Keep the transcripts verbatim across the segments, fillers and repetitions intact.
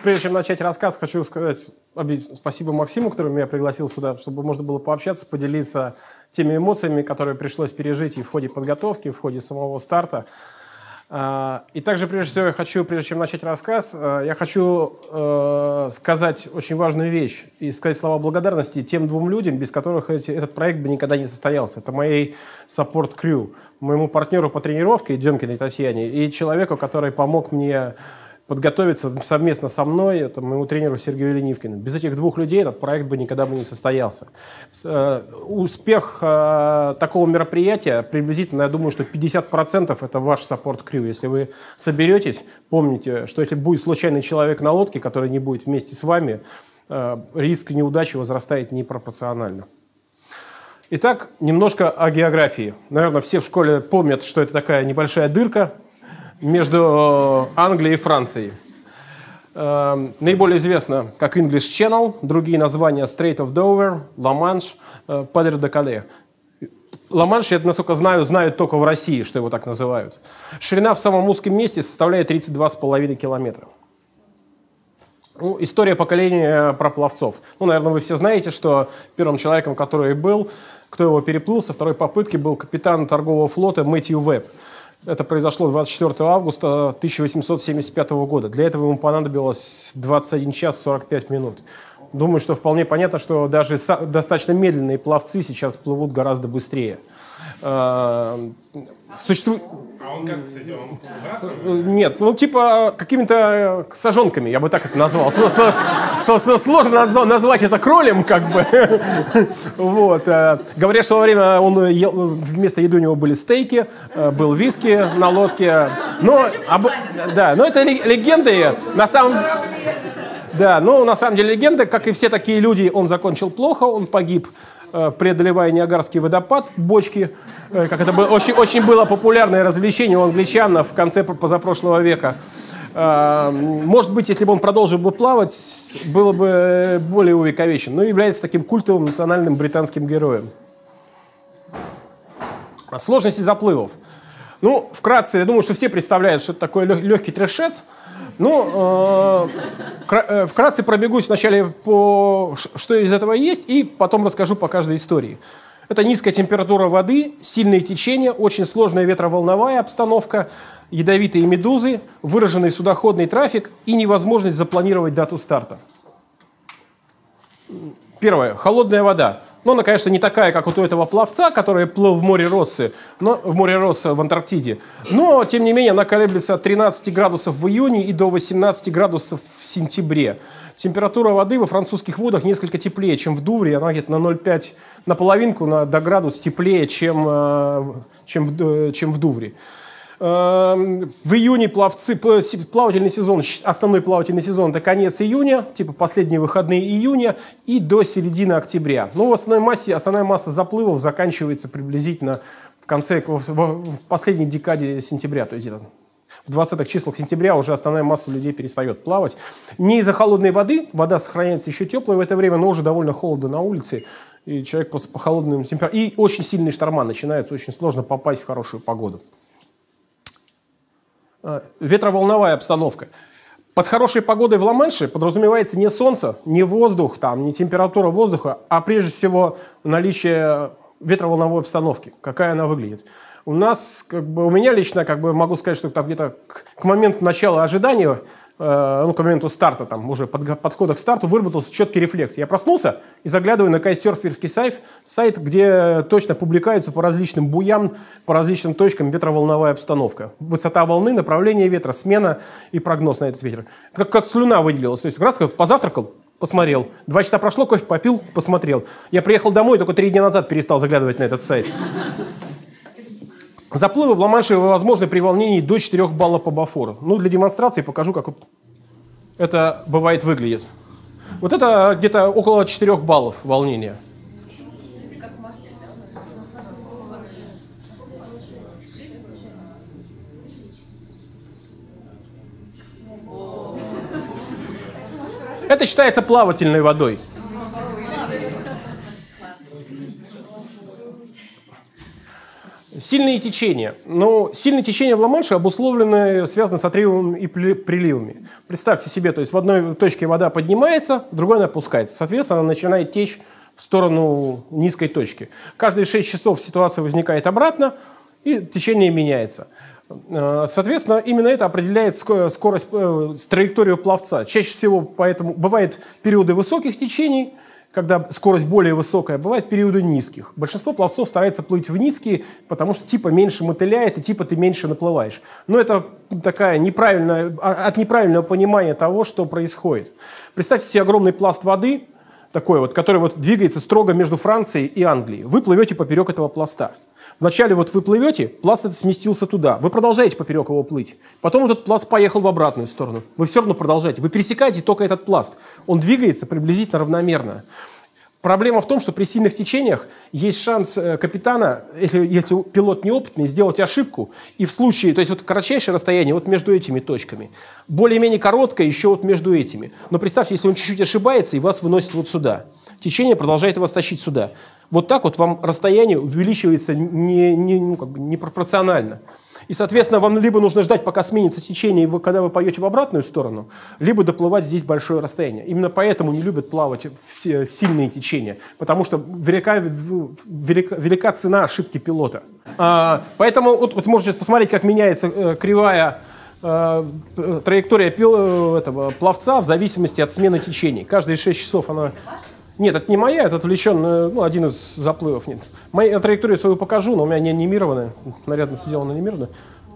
прежде чем начать рассказ, хочу сказать спасибо Максиму, который меня пригласил сюда, чтобы можно было пообщаться, поделиться теми эмоциями, которые пришлось пережить и в ходе подготовки, и в ходе самого старта. И также, прежде всего, я хочу, прежде чем начать рассказ, я хочу сказать очень важную вещь и сказать слова благодарности тем двум людям, без которых этот проект бы никогда не состоялся. Это моей support crew, моему партнеру по тренировке Демкиной Татьяне и человеку, который помог мне подготовиться совместно со мной, это моему тренеру Сергею Ленивкину. Без этих двух людей этот проект бы никогда бы не состоялся. Успех такого мероприятия приблизительно, я думаю, что пятьдесят процентов это ваш саппорт-крю. Если вы соберетесь, помните, что если будет случайный человек на лодке, который не будет вместе с вами, риск неудачи возрастает непропорционально. Итак, немножко о географии. Наверное, все в школе помнят, что это такая небольшая дырка между Англией и Францией. Э, наиболее известно как English Channel, другие названия Strait of Dover, Ла-Манш, э, Падре де Кале. Ла-Манш, я, насколько знаю, знают только в России, что его так называют. Ширина в самом узком месте составляет тридцать два с половиной километра. Ну, история поколения пропловцов. Ну, наверное, вы все знаете, что первым человеком, который был, кто его переплыл со второй попытки, был капитан торгового флота Мэтью Веб. Это произошло двадцать четвёртого августа тысяча восемьсот семьдесят пятого года. Для этого ему понадобилось двадцать один час сорок пять минут. Думаю, что вполне понятно, что даже достаточно медленные пловцы сейчас плывут гораздо быстрее. Существует... А он как, кстати, он выбрасывает? Нет, ну типа какими-то сажонками, я бы так это назвал. Сложно назвать это кролем, как бы. Вот. Говорят, что во время он ел, вместо еды у него были стейки, был виски на лодке. Но, об... да, но это легенды. На самом... Да, но на самом деле легенда, как и все такие люди, он закончил плохо, он погиб, преодолевая Ниагарский водопад в бочке, как это было, очень, очень было популярное развлечение у англичан в конце позапрошлого века. Может быть, если бы он продолжил бы плавать, было бы более увековечен, но является таким культовым национальным британским героем. Сложности заплывов. Ну, вкратце, я думаю, что все представляют, что это такой легкий трэшец. Ну, э, вкратце пробегусь вначале по, что из этого есть, и потом расскажу по каждой истории. Это низкая температура воды, сильные течения, очень сложная ветроволновая обстановка, ядовитые медузы, выраженный судоходный трафик и невозможность запланировать дату старта. Первое. Холодная вода. Но она, конечно, не такая, как вот у этого пловца, который плыл в море Россы, но, в море Росса в Антарктиде. Но, тем не менее, она колеблется от тринадцати градусов в июне и до восемнадцати градусов в сентябре. Температура воды во французских водах несколько теплее, чем в Дувре. Она где-то на ноль целых пять на половинку, на, до градус теплее, чем, чем, в, чем в Дувре. В июне пловцы, плавательный сезон, основной плавательный сезон это конец июня, типа последние выходные июня и до середины октября. Ну, в основной массе, основная масса заплывов заканчивается приблизительно в конце, в, в последней декаде сентября, то есть в двадцатых числах сентября уже основная масса людей перестает плавать. Не из-за холодной воды, вода сохраняется еще теплой в это время, но уже довольно холодно на улице, и человек просто по холодным температурам. И очень сильные шторма начинаются, очень сложно попасть в хорошую погоду. Ветроволновая обстановка. Под хорошей погодой в Ла-Манше подразумевается не солнце, не воздух, там, не температура воздуха, а прежде всего наличие ветроволновой обстановки. Какая она выглядит. У нас, как бы, у меня лично, как бы, могу сказать, что там где-то к, к моменту начала ожидания, э, ну, к моменту старта, там, уже под, подхода к старту, выработался четкий рефлекс. Я проснулся и заглядываю на кайтсерферский сайт, сайт, где точно публикуется по различным буям, по различным точкам ветроволновая обстановка. Высота волны, направление ветра, смена и прогноз на этот ветер. Как, как слюна выделилась. То есть раз как позавтракал, посмотрел. Два часа прошло, кофе попил, посмотрел. Я приехал домой, только три дня назад перестал заглядывать на этот сайт. Заплывы в Ла-Манше возможны при волнении до четырёх баллов по Бафору. Ну, для демонстрации покажу, как это бывает выглядит. Вот это где-то около четырёх баллов волнения. Это считается плавательной водой. сильные течения. Но сильные течения в Ла-Манше обусловлены, связаны с отливами и приливами. Представьте себе, то есть в одной точке вода поднимается, в другой она опускается. Соответственно, она начинает течь в сторону низкой точки. Каждые шесть часов ситуация возникает обратно, и течение меняется. Соответственно, именно это определяет скорость, траекторию пловца. Чаще всего поэтому бывают периоды высоких течений, когда скорость более высокая, бывают периоды низких. Большинство пловцов старается плыть в низкие, потому что типа меньше мотыляет, и типа ты меньше наплываешь. Но это такая неправильная, от неправильного понимания того, что происходит. Представьте себе огромный пласт воды, такой вот, который вот двигается строго между Францией и Англией. Вы плывете поперек этого пласта. Вначале вот вы плывете, пласт этот сместился туда. Вы продолжаете поперек его плыть. Потом этот пласт поехал в обратную сторону. Вы все равно продолжаете. Вы пересекаете только этот пласт. Он двигается приблизительно равномерно. Проблема в том, что при сильных течениях есть шанс капитана, если, если пилот неопытный, сделать ошибку. И в случае, то есть вот кратчайшее расстояние вот между этими точками, более-менее короткое еще вот между этими. Но представьте, если он чуть-чуть ошибается и вас выносит вот сюда. Течение продолжает вас тащить сюда. Вот так вот вам расстояние увеличивается не, не, ну, как бы непропорционально. И, соответственно, вам либо нужно ждать, пока сменится течение, и вы, когда вы поете в обратную сторону, либо доплывать здесь большое расстояние. Именно поэтому не любят плавать в, в сильные течения, потому что велика, велика, велика цена ошибки пилота. А, поэтому вот, вот можете посмотреть, как меняется э, кривая э, траектория пил, этого пловца в зависимости от смены течений. Каждые шесть часов она... Нет, это не моя, это отвлечен, ну, один из заплывов. Нет. Мою траекторию свою покажу, но у меня не анимированная. Нарядно сделано анимированно.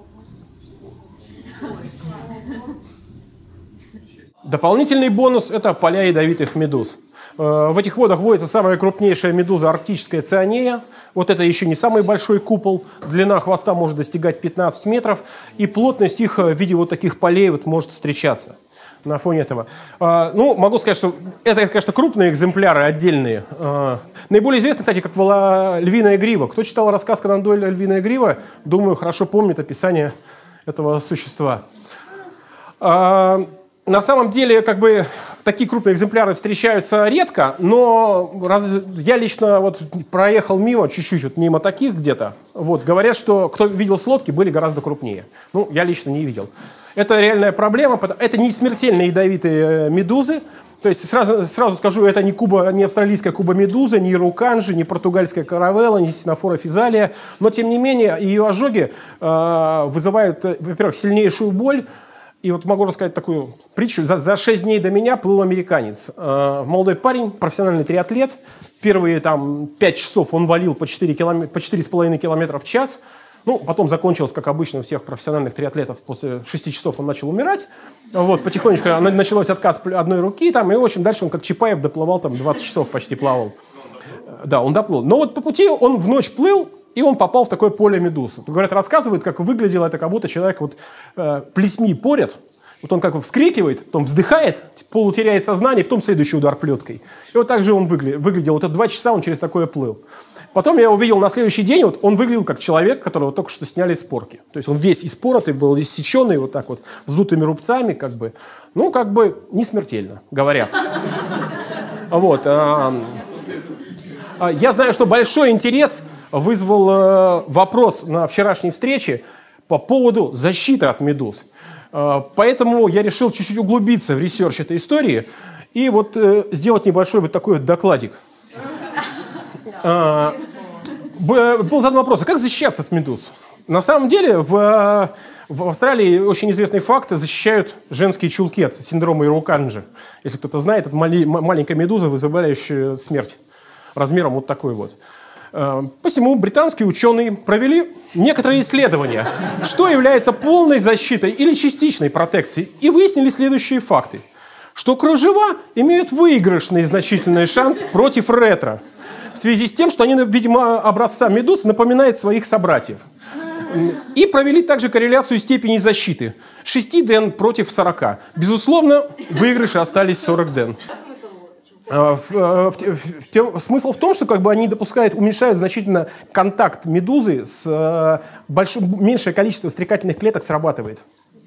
Дополнительный бонус – это поля ядовитых медуз. В этих водах водится самая крупнейшая медуза арктическая цианея. Вот это еще не самый большой купол. Длина хвоста может достигать пятнадцать метров. И плотность их в виде вот таких полей вот может встречаться. На фоне этого. А, ну, могу сказать, что это, конечно, крупные экземпляры, отдельные. А, наиболее известны, кстати, как была львиная грива. Кто читал рассказ Конан Дойля «Львиная грива», думаю, хорошо помнит описание этого существа. А, на самом деле, как бы, такие крупные экземпляры встречаются редко, но раз, я лично вот проехал мимо, чуть-чуть вот мимо таких где-то. Вот, говорят, что кто видел с лодки, были гораздо крупнее. Ну, я лично не видел. Это реальная проблема. Это не смертельные ядовитые медузы. То есть сразу, сразу скажу, это не, куба, не австралийская куба-медуза, не ируканжи, не португальская каравелла, не синофора физалия. Но, тем не менее, ее ожоги э, вызывают, во-первых, сильнейшую боль. И вот могу рассказать такую притчу. За, за шесть дней до меня плыл американец. Э, молодой парень, профессиональный триатлет. Первые там, пять часов он валил по четыре с половиной километра в час. Ну, потом закончилось, как обычно у всех профессиональных триатлетов, после шести часов он начал умирать. Вот, потихонечку началось отказ одной руки, там, и, в общем, дальше он, как Чапаев, доплывал, там, двадцать часов почти плавал. Да, он доплыл. Но вот по пути он в ночь плыл, и он попал в такое поле медуз. Говорят, рассказывают, как выглядело это, как будто человек вот э, плесьми порет. Вот он как бы вскрикивает, потом вздыхает, полутеряет сознание, потом следующий удар плеткой. И вот так же он выглядел. выглядел. Вот это два часа он через такое плыл. Потом я увидел на следующий день, вот он выглядел как человек, которого только что сняли с порки. То есть он весь испоротый был, иссеченный, вот так вот, вздутыми рубцами, как бы. Ну, как бы не смертельно, говорят. Вот. Я знаю, что большой интерес вызвал вопрос на вчерашней встрече по поводу защиты от медуз. Поэтому я решил чуть-чуть углубиться в ресерч этой истории и вот сделать небольшой вот такой вот докладик. Был задан вопрос, а как защищаться от медуз? На самом деле в, в Австралии очень известный факт, защищают женские чулки от синдрома ируканжи. Если кто-то знает, это мали, маленькая медуза, вызывающая смерть размером вот такой вот. Посему британские ученые провели некоторые исследования, что является полной защитой или частичной протекцией, и выяснили следующие факты. Что кружева имеют выигрышный значительный шанс против ретро, в связи с тем, что они, видимо, образца медуз напоминают своих собратьев. И провели также корреляцию степени защиты. шесть ден против сорока. Безусловно, выигрыши остались сорок ден. Смысл в том, что как бы, они допускают, уменьшают значительно контакт медузы с большим, меньшее количество стрекательных клеток срабатывает.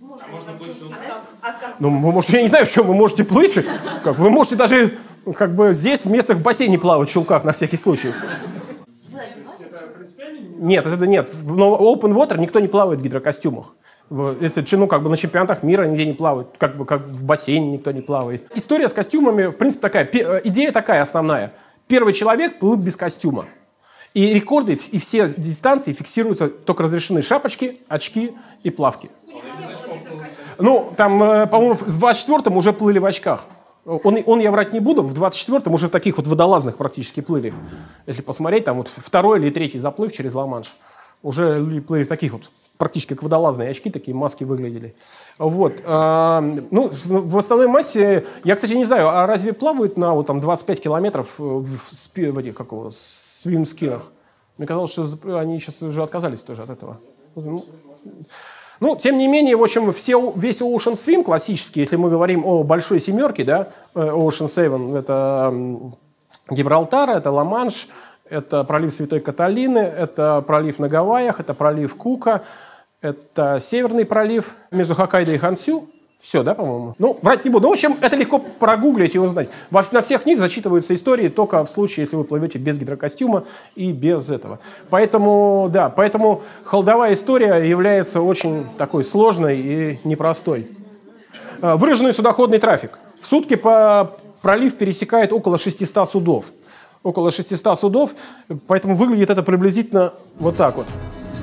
Ну, может, я не знаю, в чем вы можете плыть. Как, вы можете даже как бы, здесь в местах в бассейне плавать в чулках на всякий случай. Это принципиально Нет, это нет. В open water никто не плавает в гидрокостюмах. Это, ну, как бы на чемпионатах мира нигде не плавают, как бы как в бассейне никто не плавает. История с костюмами, в принципе, такая. Идея такая основная. Первый человек плыл без костюма. И рекорды, и все дистанции фиксируются, только разрешены шапочки, очки и плавки. Ну, там, по-моему, в двадцать четвёртом уже плыли в очках. Он, он, я врать не буду, в двадцать четвёртом уже в таких вот водолазных практически плыли. Если посмотреть, там вот второй или третий заплыв через Ла-Манш. Уже люди плыли в таких вот, практически как водолазные очки, такие маски выглядели. Вот. А, ну, в основной массе, я, кстати, не знаю, а разве плавают на вот, там, двадцать пять километров в, спи, в этих, как его, свим-скинах? Мне казалось, что они сейчас уже отказались тоже от этого. Ну, тем не менее, в общем, все, весь Ocean Swim классический, если мы говорим о большой семерке, да, Ocean Seven, это Гибралтар, это Ла-Манш, это пролив Святой Каталины, это пролив на Гавайях, это пролив Кука, это Северный пролив между Хоккайдо и Хонсю. Все, да, по-моему? Ну, врать не буду. В общем, это легко прогуглить и узнать. Во, на всех них зачитываются истории только в случае, если вы плывете без гидрокостюма и без этого. Поэтому, да, поэтому холдовая история является очень такой сложной и непростой. Выраженный судоходный трафик. В сутки по пролив пересекает около шестисот судов. Около шестисот судов, поэтому выглядит это приблизительно вот так вот.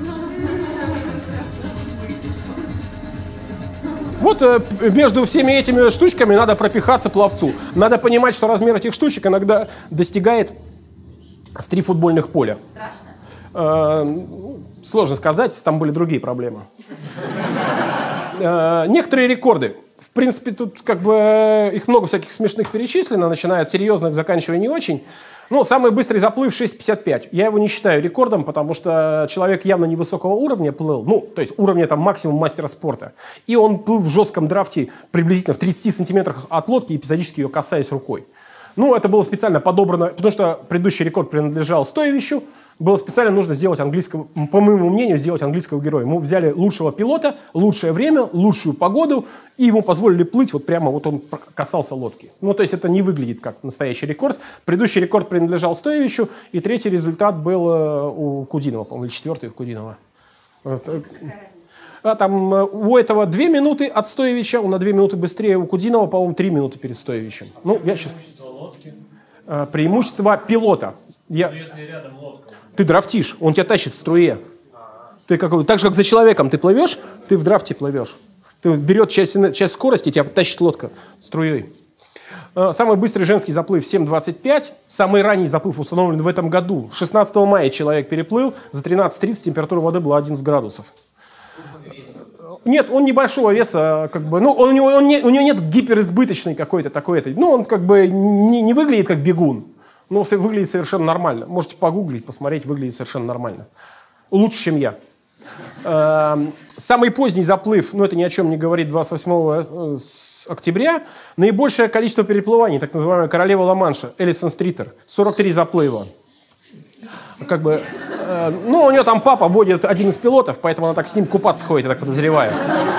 Вот между всеми этими штучками надо пропихаться пловцу. Надо понимать, что размер этих штучек иногда достигает с три футбольных поля. Э, сложно сказать, там были другие проблемы. Э, некоторые рекорды. В принципе, тут как бы их много всяких смешных перечислено, начиная от серьезных, заканчивая не очень. Ну, самый быстрый заплыв шесть пятьдесят пять. Я его не считаю рекордом, потому что человек явно невысокого уровня плыл. Ну, то есть уровня там максимум мастера спорта. И он плыл в жестком драфте приблизительно в тридцати сантиметрах от лодки, эпизодически ее касаясь рукой. Ну, это было специально подобрано, потому что предыдущий рекорд принадлежал Стоевичу. Было специально нужно сделать английского, по моему мнению, сделать английского героя. Мы взяли лучшего пилота, лучшее время, лучшую погоду, и ему позволили плыть вот прямо, вот он касался лодки. Ну, то есть это не выглядит как настоящий рекорд. Предыдущий рекорд принадлежал Стоевичу, и третий результат был у Кудинова, по-моему, или четвертый у Кудинова. А там у этого две минуты от Стоевича, он на две минуты быстрее, у Кудинова, по-моему, три минуты перед Стоевичем. Ну, я сейчас... Преимущество пилота. Я... Ты драфтишь, он тебя тащит в струе. Ты как, так же, как за человеком ты плывешь, ты в драфте плывешь. Ты берет часть, часть скорости, тебя тащит лодка струей. Самый быстрый женский заплыв семь двадцать пять. Самый ранний заплыв установлен в этом году. шестнадцатого мая человек переплыл. За тринадцать тридцать температура воды была одиннадцать градусов. Нет, он небольшого веса, как бы, ну, он, у, него, он не, у него нет гиперизбыточной какой-то такой-то. Ну, он как бы не, не выглядит как бегун. Но выглядит совершенно нормально. Можете погуглить, посмотреть, выглядит совершенно нормально. Лучше, чем я. Самый поздний заплыв, ну это ни о чем не говорит, двадцать восьмого октября. Наибольшее количество переплываний, так называемая королева Ла-Манша, Элисон Стритер, сорок три заплыва. Как бы, э, ну, у нее там папа водит один из пилотов, поэтому она так с ним купаться ходит, я так подозреваю.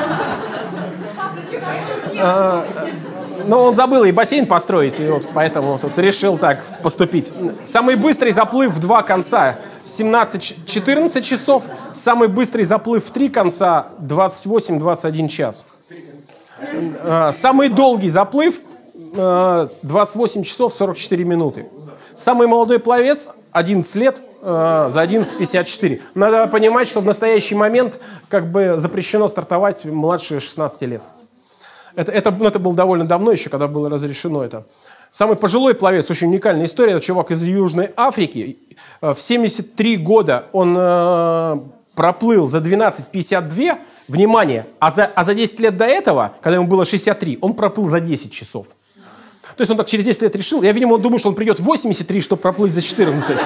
Но он забыл и бассейн построить, и вот поэтому тут решил так поступить. Самый быстрый заплыв в два конца семнадцать-четырнадцать часов, самый быстрый заплыв в три конца двадцать восемь двадцать один час. Самый долгий заплыв двадцать восемь часов сорок четыре минуты. Самый молодой пловец одиннадцать лет за одиннадцать пятьдесят четыре. Надо понимать, что в настоящий момент как бы запрещено стартовать младше шестнадцати лет. Это, это, ну, это было довольно давно еще, когда было разрешено это. Самый пожилой пловец, очень уникальная история, это чувак из Южной Африки. В семьдесят три года он э, проплыл за двенадцать пятьдесят два, внимание, а за, а за десять лет до этого, когда ему было шестьдесят три, он проплыл за десять часов. То есть он так через десять лет решил, я, видимо, думаю, что он придет в восемьдесят три, чтобы проплыть за четырнадцать.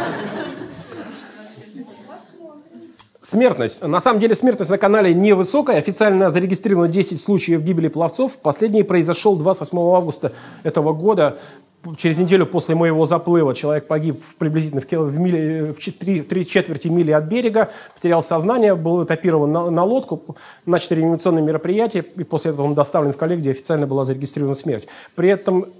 Смертность. На самом деле смертность на канале невысокая. Официально зарегистрировано десять случаев гибели пловцов. Последний произошел двадцать восьмого августа этого года. Через неделю после моего заплыва человек погиб приблизительно в, в, миле, в три, три четверти мили от берега, потерял сознание, был этапирован на, на лодку, начали реанимационные мероприятия, и после этого он доставлен в коллег, где официально была зарегистрирована смерть. При этом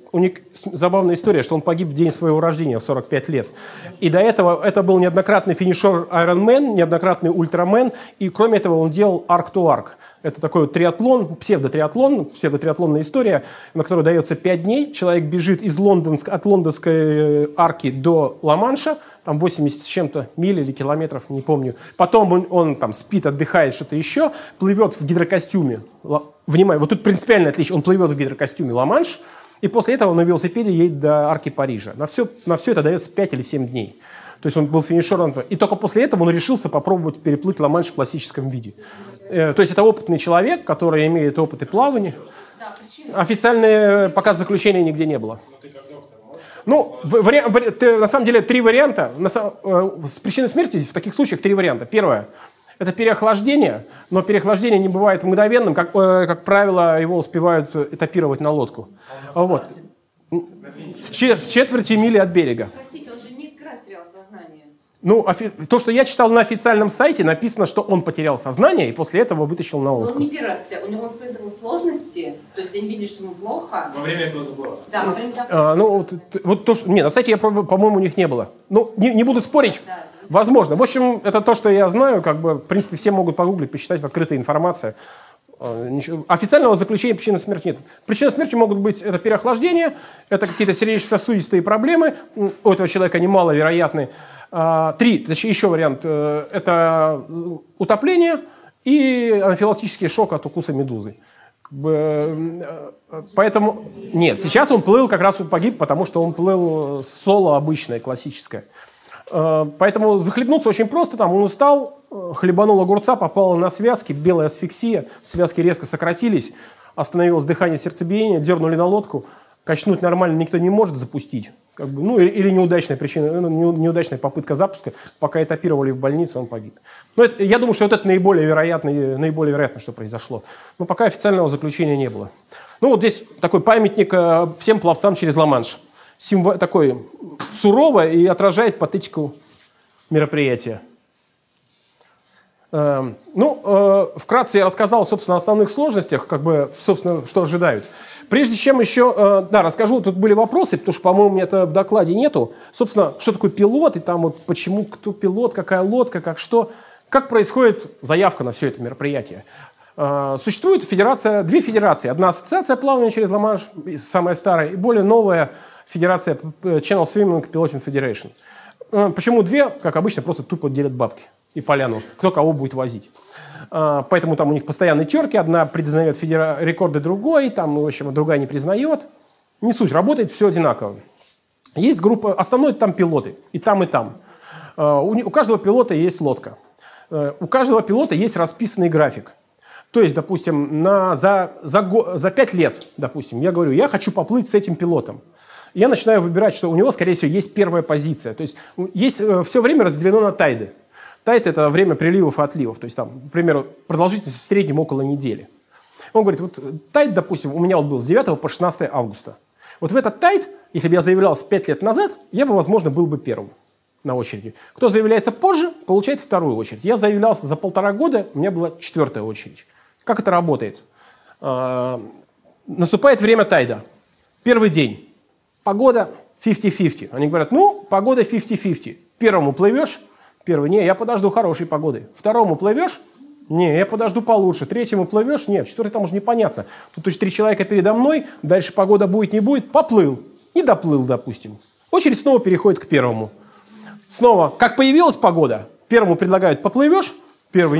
уник... забавная история, что он погиб в день своего рождения в сорок пять лет. И до этого это был неоднократный финишер Ironman, неоднократный ультрамен, и кроме этого он делал Arc to Arc. Это такой вот триатлон, псевдотриатлон, псевдотриатлонная история, на которую дается пять дней. Человек бежит из Лондонск... от лондонской арки до Ла-Манша, там восемьдесят с чем-то миль или километров, не помню. Потом он, он там спит, отдыхает, что-то еще, плывет в гидрокостюме. Внимание, вот тут принципиальное отличие. Он плывет в гидрокостюме Ла-Манш, и после этого на велосипеде едет до арки Парижа. На все, на все это дается пять или семь дней. То есть он был финишером. И только после этого он решился попробовать переплыть Ла-Манш в классическом виде. Э, то есть это опытный человек, который имеет опыт и плавания. Официальные пока заключения нигде не было. Ну, вари... Вари... Ты, на самом деле, три варианта. На... С причиной смерти в таких случаях три варианта. Первое. Это переохлаждение, но переохлаждение не бывает мгновенным. Как, э, как правило, его успевают этапировать на лодку. А вот. В, че, в четверти мили от берега. Простите, он же низко раз терял сознание. Ну, офи... то, что я читал на официальном сайте, написано, что он потерял сознание и после этого вытащил на лодку. Но он не первый раз потерял. У него он испытывал сложности, то есть они видели, что ему плохо. Во время этого заплыва. Да, во время заплыва. А, ну, вот, вот то, что... Не, на сайте, я, по-моему, у них не было. Ну, не, не буду спорить. Да. Возможно. В общем, это то, что я знаю. Как бы, в принципе, все могут погуглить, почитать, открытая информация. Ничего. Официального заключения причины смерти нет. Причины смерти могут быть это переохлаждение, это какие-то сердечно-сосудистые проблемы. У этого человека они маловероятны. Три, точнее, еще вариант. Это утопление и анафилактический шок от укуса медузы. Поэтому нет, сейчас он плыл, как раз он погиб, потому что он плыл соло обычное, классическое. Поэтому захлебнуться очень просто. Там он устал, хлебанул огурца, попал на связки, белая асфиксия, связки резко сократились, остановилось дыхание, сердцебиение, дернули на лодку. Качнуть нормально никто не может запустить. Как бы, ну, или, или неудачная причина, неудачная попытка запуска. Пока этапировали в больницу, он погиб. Но это, я думаю, что вот это наиболее вероятно, наиболее вероятно, что произошло. Но пока официального заключения не было. Ну вот здесь такой памятник всем пловцам через Ла-Манш. Символ, такой суровое и отражает патетику мероприятия. Э, ну, э, вкратце я рассказал, собственно, о основных сложностях, как бы, собственно, что ожидают. Прежде чем еще, э, да, расскажу, тут были вопросы, потому что, по-моему, это в докладе нету. Собственно, что такое пилот, и там вот почему, кто пилот, какая лодка, как что. Как происходит заявка на все это мероприятие. Существует федерация, две федерации. Одна ассоциация плавания через Ла-Манш, самая старая, и более новая федерация Channel Swimming Piloting Federation. Почему две? Как обычно, просто тупо делят бабки и поляну, кто кого будет возить. Поэтому там у них постоянные терки. Одна признает федера... рекорды другой, там, в общем, другая не признает. Не суть, работает все одинаково. Есть группа, основной там пилоты, и там, и там. У каждого пилота есть лодка. У каждого пилота есть расписанный график. То есть, допустим, на, за, за, за пять лет, допустим, я говорю, я хочу поплыть с этим пилотом. Я начинаю выбирать, что у него, скорее всего, есть первая позиция. То есть, есть все время разделено на тайды. Тайд – это время приливов и отливов. То есть, там, к примеру, продолжительность в среднем около недели. Он говорит, вот тайд, допустим, у меня вот был с девятого по шестнадцатое августа. Вот в этот тайд, если бы я заявлялся пять лет назад, я бы, возможно, был бы первым на очереди. Кто заявляется позже, получает вторую очередь. Я заявлялся за полтора года, у меня была четвертая очередь. Как это работает? А, наступает время тайда. Первый день. Погода пятьдесят на пятьдесят. Они говорят, ну, погода пятьдесят на пятьдесят. Первому плывешь? Первый, не, я подожду хорошей погоды. Второму плывешь? Не, я подожду получше. Третьему плывешь? Нет. Четвертый там уже непонятно. Тут то есть три человека передо мной, дальше погода будет, не будет. Поплыл. И доплыл, допустим. Очередь снова переходит к первому. Снова, как появилась погода, первому предлагают, поплывешь? Первый.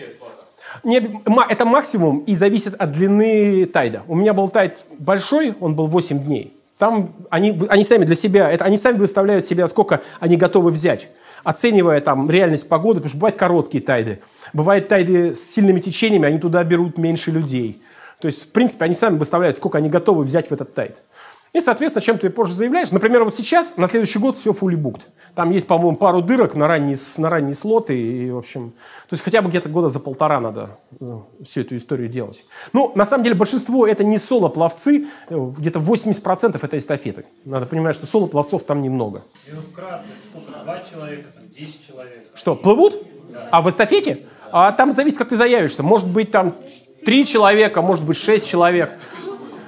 Не, это максимум и зависит от длины тайда. У меня был тайд большой, он был восемь дней. Там они, они сами для себя, это, они сами выставляют себя, сколько они готовы взять, оценивая там реальность погоды, потому что бывают короткие тайды. Бывают тайды с сильными течениями, они туда берут меньше людей. То есть, в принципе, они сами выставляют, сколько они готовы взять в этот тайд. И, соответственно, чем ты позже заявляешь. Например, вот сейчас, на следующий год все fully booked. Там есть, по-моему, пару дырок на ранние, на ранние слоты. И, в общем, то есть хотя бы где-то года за полтора надо всю эту историю делать. Ну, на самом деле, большинство это не соло-пловцы. Где-то восемьдесят процентов это эстафеты. Надо понимать, что соло-пловцов там немного. И ну, вкратце, сколько? Два человека, там, десять человек. Что, плывут? Да. А в эстафете? А там зависит, как ты заявишься. Может быть, там три человека, может быть, шесть человек.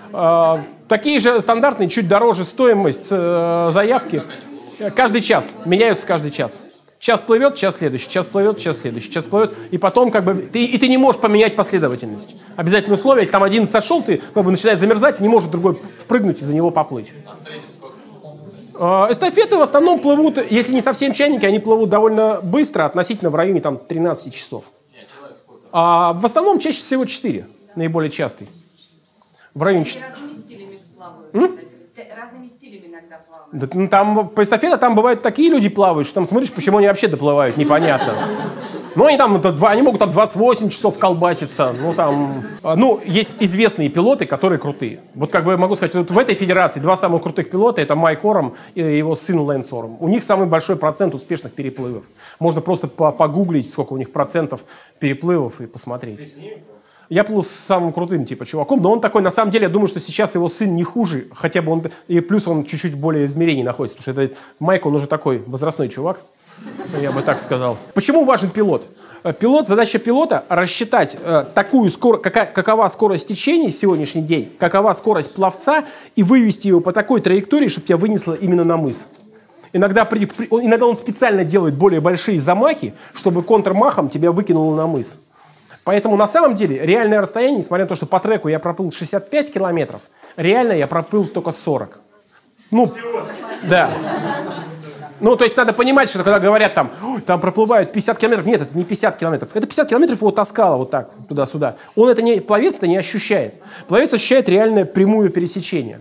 Э, такие же стандартные, чуть дороже стоимость э, заявки. Каждый час. Меняются каждый час. Час плывет, час следующий, час плывет, час следующий, час плывет. И потом как бы... Ты, и ты не можешь поменять последовательность. Обязательное условие, если там один сошел, ты как бы начинает замерзать, не может другой впрыгнуть и за него поплыть. А в среднем сколько? Эстафеты в основном плывут, если не совсем чайники, они плывут довольно быстро, относительно в районе там, тринадцати часов. Нет, человек сколько? А в основном чаще всего четыре, наиболее частый. В районе четырех. Разными стилями плавают, кстати. Разными стилями иногда плавают. Да, ну, там, по эстафете там бывают такие люди плавают, что там смотришь, почему они вообще доплывают, непонятно. Ну, они там, они могут там двадцать восемь часов колбаситься. Ну, там, ну, есть известные пилоты, которые крутые. Вот как бы я могу сказать, вот в этой федерации два самых крутых пилота, это Майк Ором и его сын Лэнс Ором. У них самый большой процент успешных переплывов. Можно просто погуглить, сколько у них процентов переплывов и посмотреть. Я плыл с самым крутым, типа, чуваком, но он такой, на самом деле, я думаю, что сейчас его сын не хуже, хотя бы он, и плюс он чуть-чуть более измерений находится, потому что это Майк, он уже такой возрастной чувак, я бы так сказал. Почему важен пилот? Пилот, задача пилота рассчитать э, такую скорость, какая, какова скорость течения сегодняшний день, какова скорость пловца, и вывести его по такой траектории, чтобы тебя вынесло именно на мыс. Иногда, при, при, он, иногда он специально делает более большие замахи, чтобы контрмахом тебя выкинуло на мыс. Поэтому на самом деле реальное расстояние, несмотря на то, что по треку я проплыл шестьдесят пять километров, реально я проплыл только сорок. Ну, да. Ну, то есть надо понимать, что когда говорят там, там проплывают пятьдесят километров, нет, это не пятьдесят километров. Это пятьдесят километров его таскало вот так, туда-сюда. Он это не, пловец это не ощущает. Пловец ощущает реальное прямое пересечение.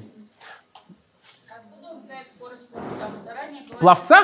Откуда он знает скорость пловца? Заранее Пловца?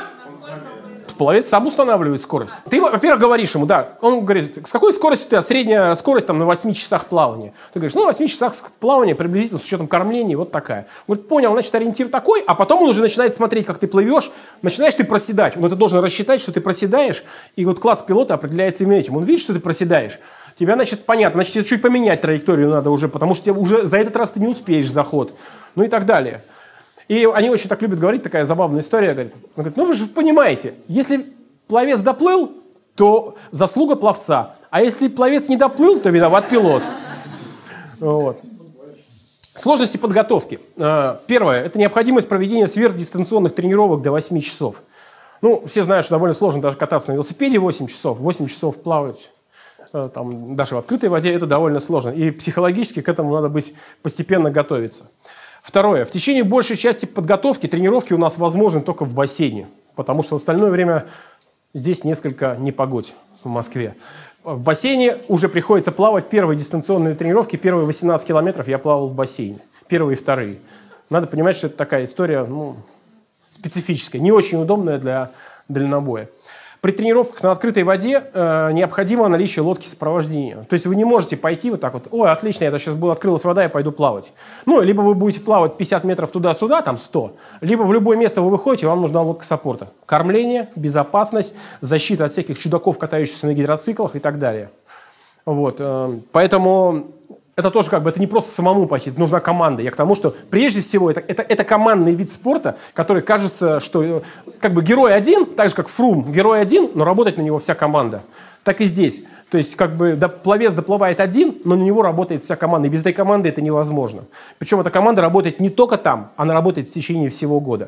Пловец сам устанавливает скорость. Ты, во-первых, говоришь ему, да, он говорит, с какой скоростью у тебя средняя скорость там, на восьми часах плавания? Ты говоришь, ну, на восьми часах плавания приблизительно с учетом кормления вот такая. Он говорит, понял, значит, ориентир такой, а потом он уже начинает смотреть, как ты плывешь, начинаешь ты проседать. Он это должен рассчитать, что ты проседаешь, и вот класс пилота определяется именно этим. Он видит, что ты проседаешь. Тебя, значит, понятно, значит, тебе чуть поменять траекторию надо уже, потому что тебе уже за этот раз ты не успеешь заход, ну и так далее. И они очень так любят говорить, такая забавная история. Говорит, он говорит, ну вы же понимаете, если пловец доплыл, то заслуга пловца. А если пловец не доплыл, то виноват пилот. Вот. Сложности подготовки. Первое, это необходимость проведения сверхдистанционных тренировок до восьми часов. Ну, все знают, что довольно сложно даже кататься на велосипеде восемь часов. восемь часов плавать там, даже в открытой воде, это довольно сложно. И психологически к этому надо быть, постепенно готовиться. Второе. В течение большей части подготовки тренировки у нас возможны только в бассейне, потому что в остальное время здесь несколько непогодь в Москве. В бассейне уже приходится плавать первые дистанционные тренировки. Первые восемнадцать километров я плавал в бассейне. Первые и вторые. Надо понимать, что это такая история ну, специфическая, не очень удобная для дальнобоя. При тренировках на открытой воде э, необходимо наличие лодки сопровождения. То есть вы не можете пойти вот так вот, ой, отлично, я сейчас буду, открылась вода, я пойду плавать. Ну, либо вы будете плавать пятьдесят метров туда-сюда, там сто, либо в любое место вы выходите, вам нужна лодка саппорта. Кормление, безопасность, защита от всяких чудаков, катающихся на гидроциклах и так далее. Вот, э, поэтому... Это тоже как бы, это не просто самому пойти, это нужна команда. Я к тому, что прежде всего это, это, это командный вид спорта, который кажется, что как бы герой один, так же как Фрум, герой один, но работает на него вся команда. Так и здесь. То есть как бы пловец доплывает один, но на него работает вся команда. И без этой команды это невозможно. Причем эта команда работает не только там, она работает в течение всего года.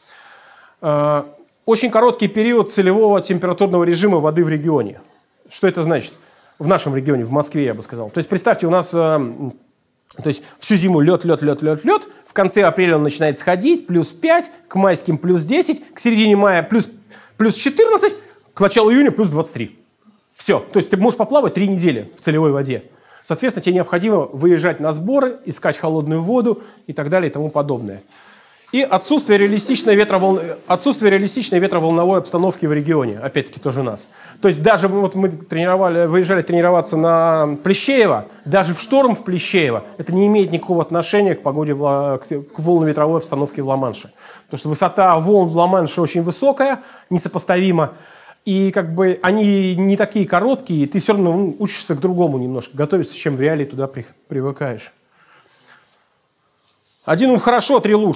Очень короткий период целевого температурного режима воды в регионе. Что это значит? В нашем регионе, в Москве, я бы сказал. То есть, представьте, у нас э, то есть, всю зиму лед, лед, лед, лед, лед. В конце апреля он начинает сходить, плюс пять, к майским плюс десять, к середине мая плюс, плюс четырнадцать, к началу июня плюс двадцать три. Все. То есть, ты можешь поплавать три недели в целевой воде. Соответственно, тебе необходимо выезжать на сборы, искать холодную воду и так далее и тому подобное. И отсутствие реалистичной, ветровол... отсутствие реалистичной ветроволновой обстановки в регионе, опять-таки тоже у нас. То есть даже вот мы тренировали, выезжали тренироваться на Плещеево, даже в шторм в Плещеево, это не имеет никакого отношения к погоде, в... к волноветровой обстановке в Ла-Манше. Потому что высота волн в Ла-Манше очень высокая, несопоставима, и как бы они не такие короткие, и ты все равно ну, учишься к другому немножко, готовишься, чем в реалии туда при... привыкаешь. Один ум хорошо, три лучше.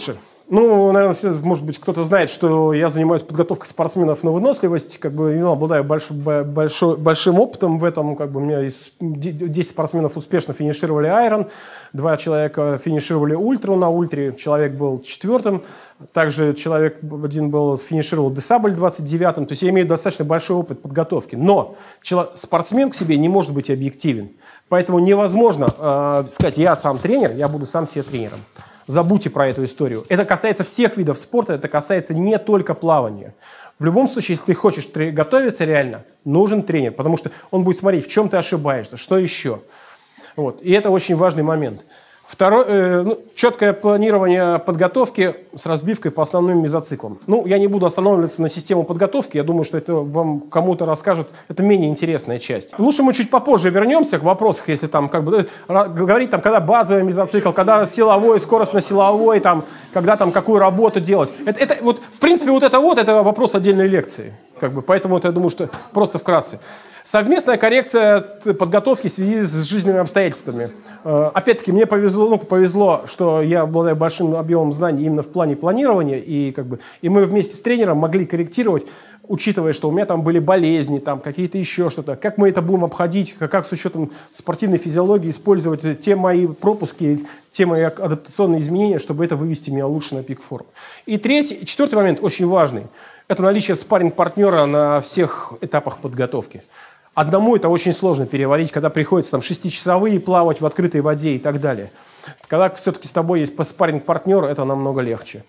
Ну, наверное, все, может быть, кто-то знает, что я занимаюсь подготовкой спортсменов на выносливость, как бы, ну, обладаю больш, большой, большим опытом в этом, как бы, у меня есть десять спортсменов успешно финишировали Айрон, два человека финишировали ультру, на ультре человек был четвертым, также человек один был, финишировал Десабль двадцать девятым, то есть я имею достаточно большой опыт подготовки, но спортсмен к себе не может быть объективен, поэтому невозможно э, сказать, я сам тренер, я буду сам себе тренером. Забудьте про эту историю. Это касается всех видов спорта, это касается не только плавания. В любом случае, если ты хочешь готовиться реально, нужен тренер, потому что он будет смотреть, в чем ты ошибаешься, что еще. Вот. И это очень важный момент. Второе, э, ну, четкое планирование подготовки с разбивкой по основным мезоциклам. Ну, я не буду останавливаться на систему подготовки, я думаю, что это вам кому-то расскажут, это менее интересная часть. Лучше мы чуть попозже вернемся к вопросам, если там, как бы, говорить, там, когда базовый мезоцикл, когда силовой, скоростно-силовой, там, когда там какую работу делать. Это, это, вот, в принципе, вот это вот, это вопрос отдельной лекции. Как бы, поэтому это, я думаю, что просто вкратце. Совместная коррекция подготовки в связи с жизненными обстоятельствами. Опять-таки, мне повезло, ну, повезло, что я обладаю большим объемом знаний именно в плане планирования, и, как бы, и мы вместе с тренером могли корректировать, учитывая, что у меня там были болезни, там какие-то еще что-то. Как мы это будем обходить, как, как с учетом спортивной физиологии использовать те мои пропуски, те мои адаптационные изменения, чтобы это вывести меня лучше на пик формы. И третий, четвертый момент, очень важный, это наличие спарринг-партнера на всех этапах подготовки. Одному это очень сложно переварить, когда приходится там шестичасовые плавать в открытой воде и так далее. Когда все-таки с тобой есть спарринг-партнер, это намного легче.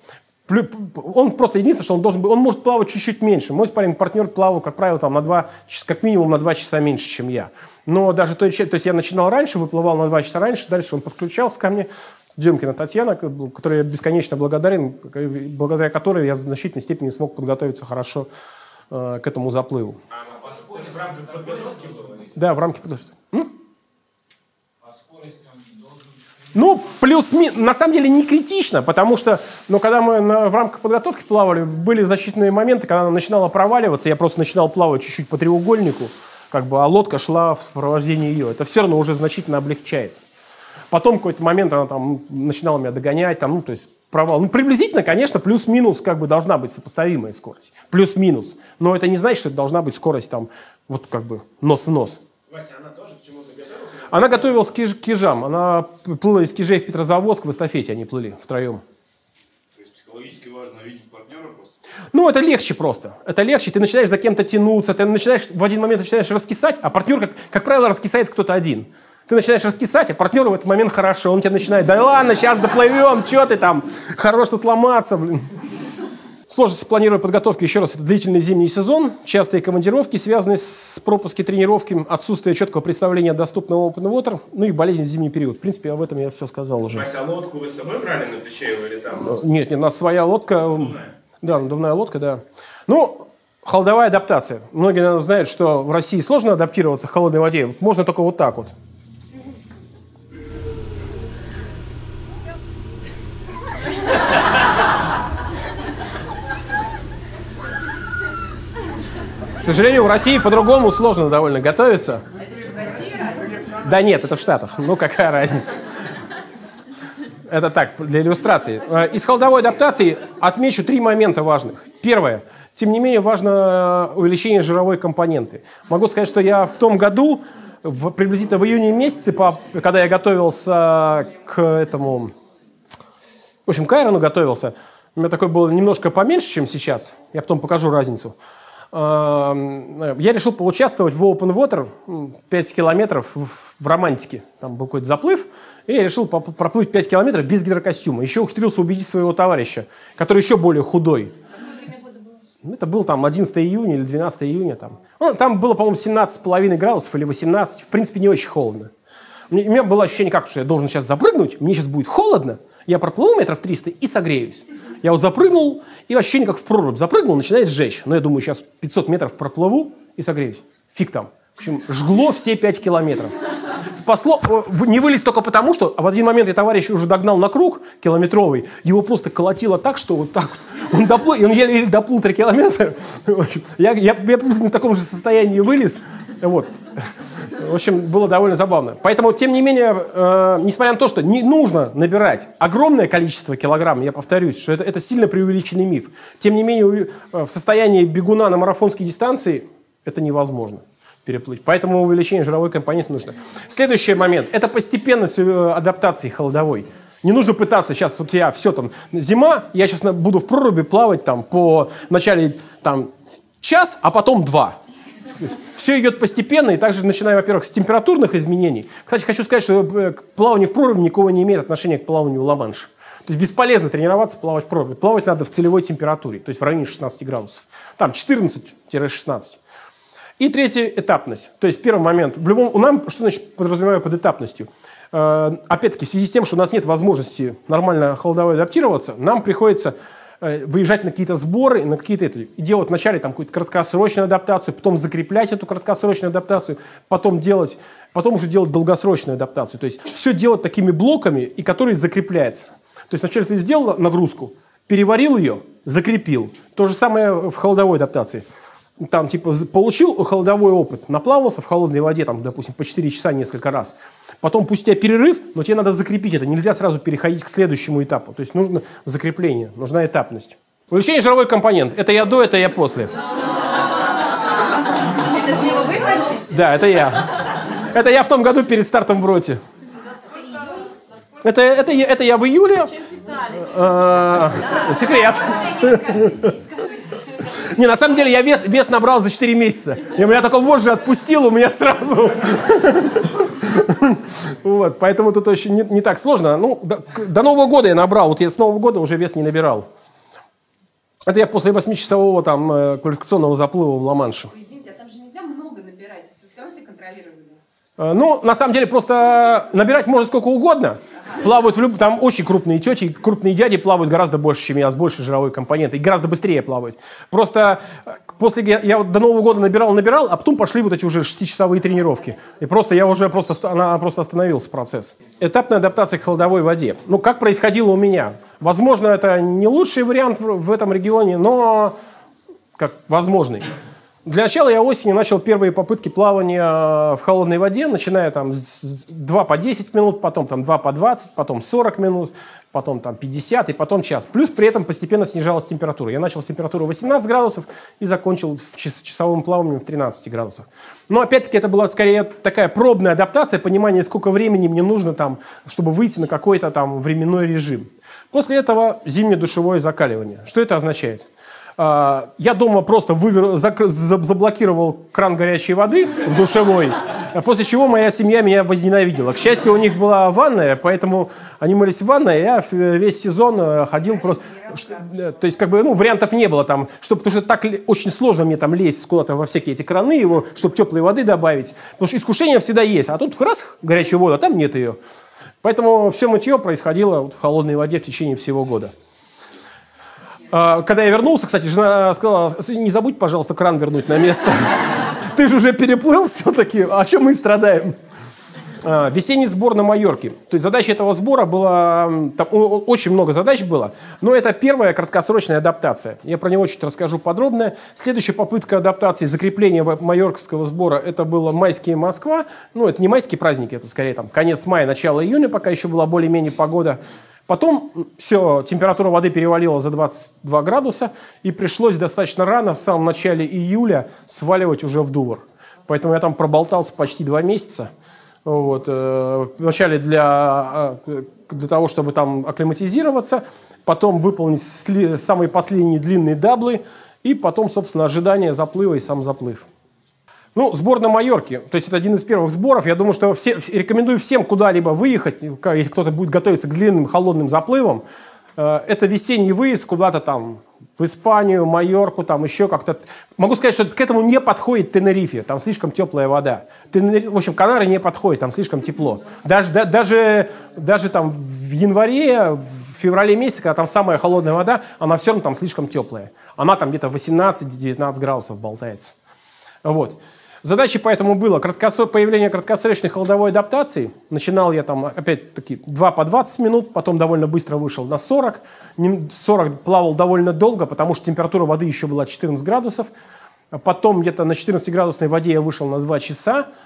Он просто единственное, что он должен быть, он может плавать чуть-чуть меньше. Мой спарринг-партнер плавал, как правило, там, на два, как минимум на два часа меньше, чем я. Но даже то, то есть я начинал раньше, выплывал на два часа раньше, дальше он подключался ко мне. Демкина Татьяна, которой я бесконечно благодарен, благодаря которой я в значительной степени смог подготовиться хорошо э, к этому заплыву. В рамках подготовки было? Да, в рамках подготовки. М? А скорость он должен... Ну, плюс-минус. На самом деле не критично, потому что, ну, когда мы на, в рамках подготовки плавали, были защитные моменты, когда она начинала проваливаться, я просто начинал плавать чуть-чуть по треугольнику, как бы, а лодка шла в сопровождении ее. Это все равно уже значительно облегчает. Потом в какой-то момент она там начинала меня догонять, там, ну, то есть провал. Ну, приблизительно, конечно, плюс-минус как бы должна быть сопоставимая скорость. Плюс-минус. Но это не значит, что это должна быть скорость там, вот как бы нос в нос. Вася, она тоже к чему-то готовилась? Она готовилась к киж- кижам. Она плыла из Кижей в Петрозаводск, в эстафете они плыли втроем. То есть психологически важно видеть партнера просто? Ну, это легче просто. Это легче. Ты начинаешь за кем-то тянуться, ты начинаешь в один момент начинаешь раскисать, а партнер, как, как правило, раскисает кто-то один. Ты начинаешь раскисать, а партнеру в этот момент хорошо. Он тебе начинает, да ладно, сейчас доплывем, что ты там, хорош тут ломаться, блин. Сложность планирования подготовки, еще раз, это длительный зимний сезон, частые командировки, связанные с пропуском тренировки, отсутствие четкого представления доступного open water, ну и болезнь в зимний период. В принципе, об этом я все сказал уже. Вася, а лодку вы с собой брали на плече или там? Нет, нет, у нас своя лодка. Надувная. Да, надувная лодка, да. Ну, холодовая адаптация. Многие, наверное, знают, что в России сложно адаптироваться к холодной воде. Можно только вот так вот. К сожалению, в России по-другому сложно довольно готовиться. Это что, в России разве? Да нет, это в Штатах. Ну, какая разница? Это так, для иллюстрации. Из холодовой адаптации отмечу три момента важных. Первое. Тем не менее, важно увеличение жировой компоненты. Могу сказать, что я в том году, в, приблизительно в июне месяце, по, когда я готовился к этому... В общем, к Айрону готовился, у меня такой был немножко поменьше, чем сейчас. Я потом покажу разницу. Я решил поучаствовать в Open Water пять километров в романтике. Там был какой-то заплыв, и я решил проплыть пять километров без гидрокостюма. Еще ухитрился убедить своего товарища, который еще более худой. Это был там одиннадцатого июня или двенадцатого июня. Там, ну, там было, по-моему, семнадцать с половиной градусов или восемнадцать. В принципе, не очень холодно. У меня было ощущение, как, что я должен сейчас запрыгнуть, мне сейчас будет холодно, я проплыву метров триста и согреюсь. Я вот запрыгнул, и ощущение, как в прорубь запрыгнул, начинает сжечь. Но я думаю, сейчас пятьсот метров проплыву и согреюсь. Фиг там. В общем, жгло все пять километров. Спасло, не вылез только потому, что в один момент я товарища уже догнал на круг километровый, его просто колотило так, что вот так вот. Он доплыл, и он еле-еле доплыл три километра. Я, я, я приблизительно в таком же состоянии вылез. Вот. В общем, было довольно забавно. Поэтому, тем не менее, э, несмотря на то, что не нужно набирать огромное количество килограмм, я повторюсь, что это, это сильно преувеличенный миф, тем не менее, в состоянии бегуна на марафонской дистанции это невозможно переплыть. Поэтому увеличение жировой компоненты нужно. Следующий момент – это постепенность адаптации холодовой. Не нужно пытаться сейчас, вот я, все там, зима, я сейчас буду в проруби плавать там по вначале там час, а потом два. Все идет постепенно, и также начиная, во-первых, с температурных изменений. Кстати, хочу сказать, что плавание в проруби никого не имеет отношения к плаванию в Ла-Манше. То есть бесполезно тренироваться, плавать в проруби. Плавать надо в целевой температуре, то есть в районе шестнадцати градусов. Там четырнадцать-шестнадцать. И третья этапность. То есть первый момент. В любом, у нас, что значит подразумеваю под этапностью? Э, опять-таки, в связи с тем, что у нас нет возможности нормально холодовой адаптироваться, нам приходится э, выезжать на какие-то сборы, на какие-то это, и делать вначале там какую-то краткосрочную адаптацию, потом закреплять эту краткосрочную адаптацию, потом делать, потом уже делать долгосрочную адаптацию. То есть все делать такими блоками, и которые закрепляются. То есть вначале ты сделал нагрузку, переварил ее, закрепил. То же самое в холодовой адаптации. Там, типа, получил холодовой опыт, наплавался в холодной воде, там, допустим, по четыре часа несколько раз. Потом пусть у тебя перерыв, но тебе надо закрепить это. Нельзя сразу переходить к следующему этапу. То есть нужно закрепление, нужна этапность. Увеличение жировой компонент. Это я до, это я после. Это с него вы, простите? Да, это я. Это я в том году перед стартом в роте. Это, это, это я в июле. А, секрет. Не, на самом деле я вес, вес набрал за четыре месяца. И меня только вожжи отпустил, у меня сразу. Вот, поэтому тут очень не, не так сложно. Ну, до, до Нового года я набрал. Вот я с Нового года уже вес не набирал. Это я после восьмичасового там квалификационного заплыва в Ла-Манше. Извините, а там же нельзя много набирать. Вы все равно все контролировали. Ну, на самом деле, просто набирать можно сколько угодно. Плавают в люб... Там очень крупные тети, крупные дяди плавают гораздо больше, чем я, с большей жировой компонентой. И гораздо быстрее плавают. Просто после я, я вот до Нового года набирал, набирал, а потом пошли вот эти уже шестичасовые тренировки. И просто я уже просто, она, просто остановился процесс. Этапная адаптация к холодовой воде. Ну, как происходило у меня? Возможно, это не лучший вариант в, в этом регионе, но как возможный. Для начала я осенью начал первые попытки плавания в холодной воде, начиная там с два по десять минут, потом там два по двадцать, потом сорок минут, потом там пятьдесят и потом час. Плюс при этом постепенно снижалась температура. Я начал с температуры восемнадцать градусов и закончил в час, часовым плаванием в тринадцати градусах. Но опять-таки это была скорее такая пробная адаптация, понимание, сколько времени мне нужно там, чтобы выйти на какой-то там временной режим. После этого зимнее душевое закаливание. Что это означает? Я дома просто вывер... заблокировал кран горячей воды в душевой, после чего моя семья меня возненавидела. К счастью, у них была ванная, поэтому они мылись в ванной, я весь сезон ходил просто... То есть, как бы, ну, вариантов не было там, чтобы, потому что так очень сложно мне там лезть куда-то во всякие эти краны, его, чтобы теплой воды добавить, потому что искушение всегда есть, а тут раз, горячая вода, а там нет ее. Поэтому все мытье происходило вот в холодной воде в течение всего года. Когда я вернулся, кстати, жена сказала, не забудь, пожалуйста, кран вернуть на место. Ты же уже переплыл все-таки, о чем мы страдаем? Весенний сбор на Майорке. То есть задача этого сбора была, там очень много задач было, но это первая краткосрочная адаптация. Я про него чуть расскажу подробно. Следующая попытка адаптации, закрепления майорковского сбора, это было майские Москва. Ну, это не майские праздники, это скорее там конец мая, начало июня, пока еще была более-менее погода. Потом все, температура воды перевалила за двадцать два градуса, и пришлось достаточно рано, в самом начале июля, сваливать уже в Дувр. Поэтому я там проболтался почти два месяца. Вот, э, вначале для, для того, чтобы там акклиматизироваться, потом выполнить сли, самые последние длинные даблы, и потом, собственно, ожидание заплыва и сам заплыв. Ну, сбор на Майорке, то есть это один из первых сборов. Я думаю, что все, рекомендую всем куда-либо выехать, если кто-то будет готовиться к длинным холодным заплывам. Это весенний выезд куда-то там в Испанию, Майорку, там еще как-то. Могу сказать, что к этому не подходит Тенерифе, там слишком теплая вода. Тенери... В общем, Канары не подходит, там слишком тепло. Даже, да, даже, даже там в январе, в феврале месяце, когда там самая холодная вода, она все равно там слишком теплая. Она там где-то восемнадцать-девятнадцать градусов болтается. Вот. Задачей поэтому было краткосро... появление краткосрочной холодовой адаптации. Начинал я там, опять-таки, два по двадцать минут, потом довольно быстро вышел на сорок. сорок плавал довольно долго, потому что температура воды еще была четырнадцать градусов. Потом где-то на четырнадцатиградусной воде я вышел на два часа.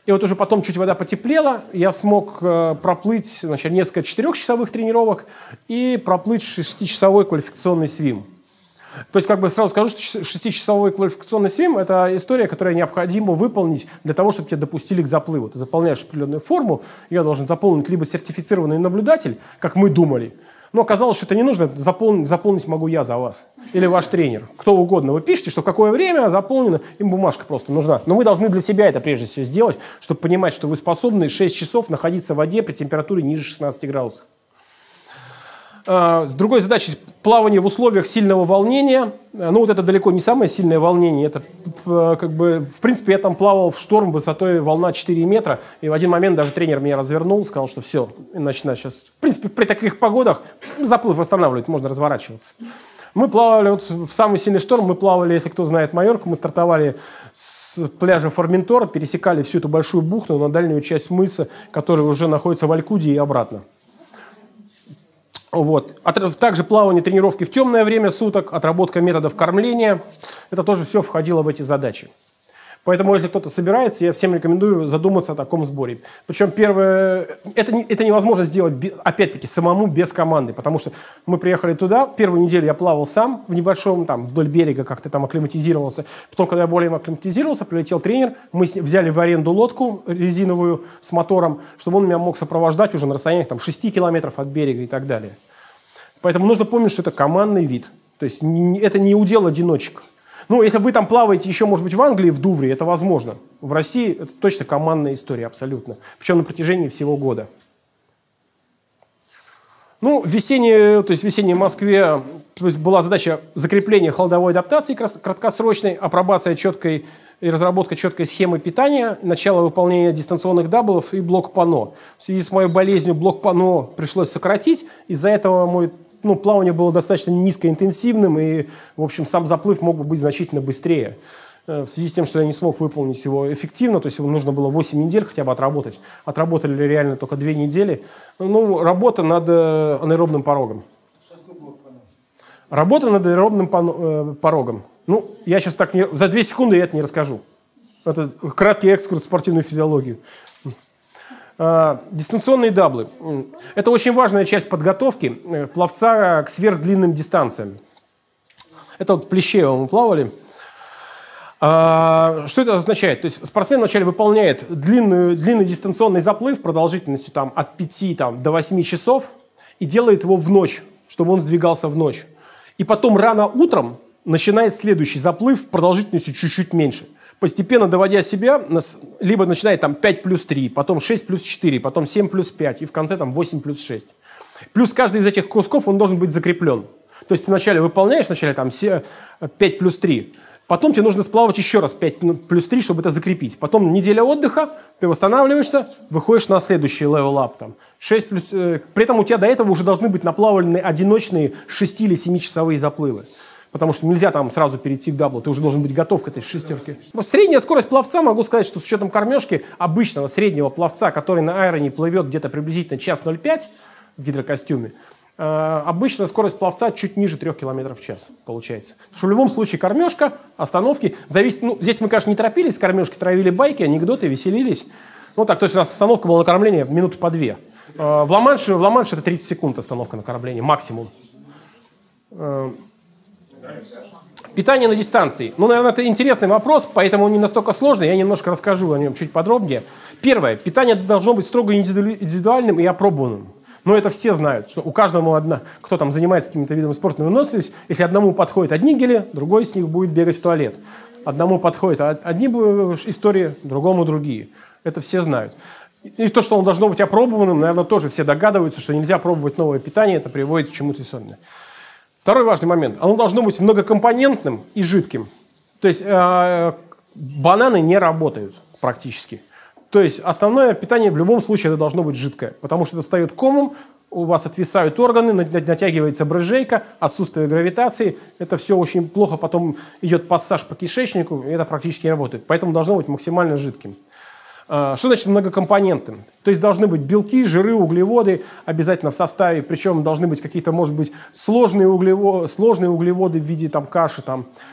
И вот уже потом чуть вода потеплела, я смог э, проплыть, значит, несколько четырехчасовых тренировок и проплыть шестичасовой квалификационный свим. То есть, как бы сразу скажу, что шестичасовой квалификационный свим – это история, которую необходимо выполнить для того, чтобы тебя допустили к заплыву. Ты заполняешь определенную форму, ее должен заполнить либо сертифицированный наблюдатель, как мы думали, но оказалось, что это не нужно, заполнить, заполнить могу я за вас. Или ваш тренер, кто угодно. Вы пишете, что в какое время заполнено, им бумажка просто нужна. Но вы должны для себя это прежде всего сделать, чтобы понимать, что вы способны шесть часов находиться в воде при температуре ниже шестнадцати градусов. С другой задачей плавание в условиях сильного волнения. Ну вот это далеко не самое сильное волнение. Это как бы, в принципе, я там плавал в шторм высотой волна четыре метра. И в один момент даже тренер меня развернул, сказал, что все, начинаю сейчас. В принципе, при таких погодах заплыв восстанавливать, можно разворачиваться. Мы плавали вот в самый сильный шторм, мы плавали, если кто знает Майорку, мы стартовали с пляжа Форментора, пересекали всю эту большую бухту на дальнюю часть мыса, которая уже находится в Алькуде и обратно. Вот. Также плавание, тренировки в темное время суток, отработка методов кормления. Это тоже все входило в эти задачи. Поэтому, если кто-то собирается, я всем рекомендую задуматься о таком сборе. Причем, первое, это, не, это невозможно сделать, опять-таки, самому без команды. Потому что мы приехали туда, первую неделю я плавал сам в небольшом, там, вдоль берега, как-то там акклиматизировался. Потом, когда я более акклиматизировался, прилетел тренер, мы взяли в аренду лодку резиновую с мотором, чтобы он меня мог сопровождать уже на расстояниях там, шести километров от берега и так далее. Поэтому нужно помнить, что это командный вид. То есть это не удел одиночек. Ну, если вы там плаваете еще, может быть, в Англии, в Дувре, это возможно. В России это точно командная история, абсолютно. Причем на протяжении всего года. Ну, в весенней, то есть в весенней Москве то есть была задача закрепления холодовой адаптации краткосрочной, апробация четкой и разработка четкой схемы питания, начало выполнения дистанционных даблов и блок пано. В связи с моей болезнью блок пано пришлось сократить, из-за этого мой ну, плавание было достаточно низкоинтенсивным, и, в общем, сам заплыв мог бы быть значительно быстрее. В связи с тем, что я не смог выполнить его эффективно, то есть его нужно было восемь недель хотя бы отработать. Отработали реально только две недели. Ну, работа над анаэробным порогом. Работа над аэробным порогом. Ну, я сейчас так не... За две секунды я это не расскажу. Это краткий экскурс в спортивную физиологию. Дистанционные даблы. Это очень важная часть подготовки пловца к сверхдлинным дистанциям. Это вот в Плещеево мы плавали. Что это означает? То есть спортсмен вначале выполняет длинную, длинный дистанционный заплыв продолжительностью там, от пяти там, до восьми часов и делает его в ночь, чтобы он сдвигался в ночь. И потом рано утром начинает следующий заплыв продолжительностью чуть-чуть меньше. Постепенно доводя себя, либо начинает там пять плюс три, потом шесть плюс четыре, потом семь плюс пять и в конце там восемь плюс шесть. Плюс каждый из этих кусков он должен быть закреплен. То есть ты вначале выполняешь вначале там пять плюс три, потом тебе нужно сплавать еще раз пять плюс три, чтобы это закрепить. Потом неделя отдыха, ты восстанавливаешься, выходишь на следующий level-up. Там, шесть плюс, э, при этом у тебя до этого уже должны быть наплавлены одиночные шести- или семичасовые заплывы. Потому что нельзя там сразу перейти к даблу, ты уже должен быть готов к этой шестерке. Средняя скорость пловца, могу сказать, что с учетом кормежки обычного среднего пловца, который на айроне плывет где-то приблизительно час ноль пять в гидрокостюме, э, обычная скорость пловца чуть ниже трех километров в час получается. Потому что в любом случае кормежка, остановки, зависит, ну, здесь мы, конечно, не торопились с кормежкой, травили байки, анекдоты, веселились. Ну так, то есть у нас остановка была на кормление минуты по две. Э, в Ла-Манше, в Ла-Манше это тридцать секунд остановка на кормление, максимум. Э, Питание на дистанции. Ну, наверное, это интересный вопрос, поэтому он не настолько сложный. Я немножко расскажу о нем чуть подробнее. Первое. Питание должно быть строго индивидуальным и опробованным. Но это все знают, что у каждого, одна, кто там занимается каким-то видом спорта, выносливость, если одному подходят одни гели, другой с них будет бегать в туалет. Одному подходят одни истории, другому другие. Это все знают. И то, что он должно быть опробованным, наверное, тоже все догадываются, что нельзя пробовать новое питание, это приводит к чему-то особенному. Второй важный момент. Оно должно быть многокомпонентным и жидким. То есть э, бананы не работают практически. То есть основное питание в любом случае это должно быть жидкое. Потому что это встает комом, у вас отвисают органы, натягивается брыжейка, отсутствие гравитации. Это все очень плохо. Потом идет пассаж по кишечнику, и это практически не работает. Поэтому должно быть максимально жидким. Что значит многокомпонентным? То есть должны быть белки, жиры, углеводы обязательно в составе, причем должны быть какие-то, может быть, сложные углеводы, сложные углеводы в виде там, каши, там,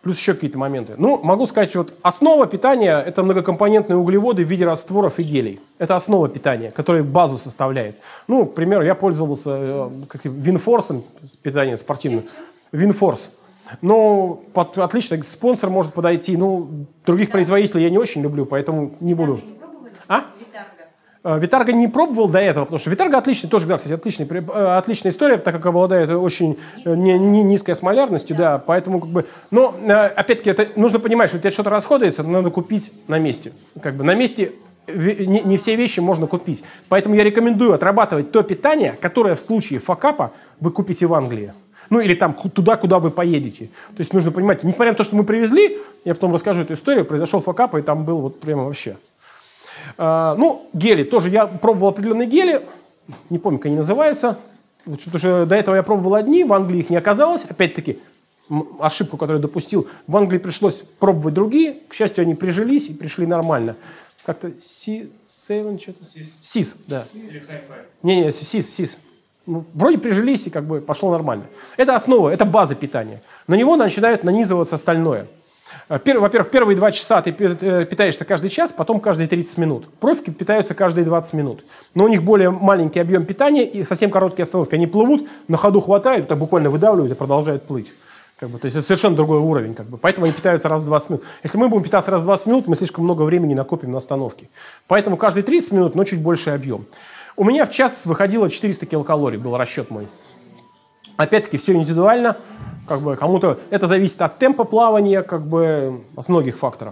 Плюс еще какие-то моменты. Ну, могу сказать, вот основа питания – это многокомпонентные углеводы в виде растворов и гелей. Это основа питания, которая базу составляет. Ну, к примеру, я пользовался э, Винфорсом, питание спортивное. Винфорс. Но под, отлично, спонсор может подойти. Ну, других производителей я не очень люблю, поэтому не буду. А? Витарго не пробовал до этого, потому что Витарго отличный, тоже, да, кстати, отличный, отличная история, так как обладает очень не, не низкой осмолярностью, да, поэтому как бы, но опять-таки это нужно понимать, что у тебя что-то расходуется, надо купить на месте, как бы на месте не, не все вещи можно купить, поэтому я рекомендую отрабатывать то питание, которое в случае факапа вы купите в Англии. Ну, или там туда, куда вы поедете. То есть нужно понимать, несмотря на то, что мы привезли, я потом расскажу эту историю, произошел факап, и там был вот прямо вообще. Uh, ну, гели тоже. Я пробовал определенные гели. Не помню, как они называются. Потому что до этого я пробовал одни, в Англии их не оказалось. Опять-таки, ошибку, которую я допустил. В Англии пришлось пробовать другие. К счастью, они прижились и пришли нормально. Как-то си семь что-то. сис, да. Не-не, сис, сис. Ну, вроде прижились и как бы пошло нормально. Это основа, это база питания. На него начинает нанизываться остальное. Во-первых, первые два часа ты питаешься каждый час, потом каждые тридцать минут. Профики питаются каждые двадцать минут. Но у них более маленький объем питания и совсем короткие остановки. Они плывут, на ходу хватают, так буквально выдавливают и продолжают плыть. Как бы, то есть это совершенно другой уровень. Как бы. Поэтому они питаются раз в двадцать минут. Если мы будем питаться раз в двадцать минут, мы слишком много времени накопим на остановке. Поэтому каждые тридцать минут, но чуть больше объем. У меня в час выходило четыреста килокалорий, был расчет мой. Опять-таки все индивидуально. Как бы кому-то это зависит от темпа плавания, как бы от многих факторов.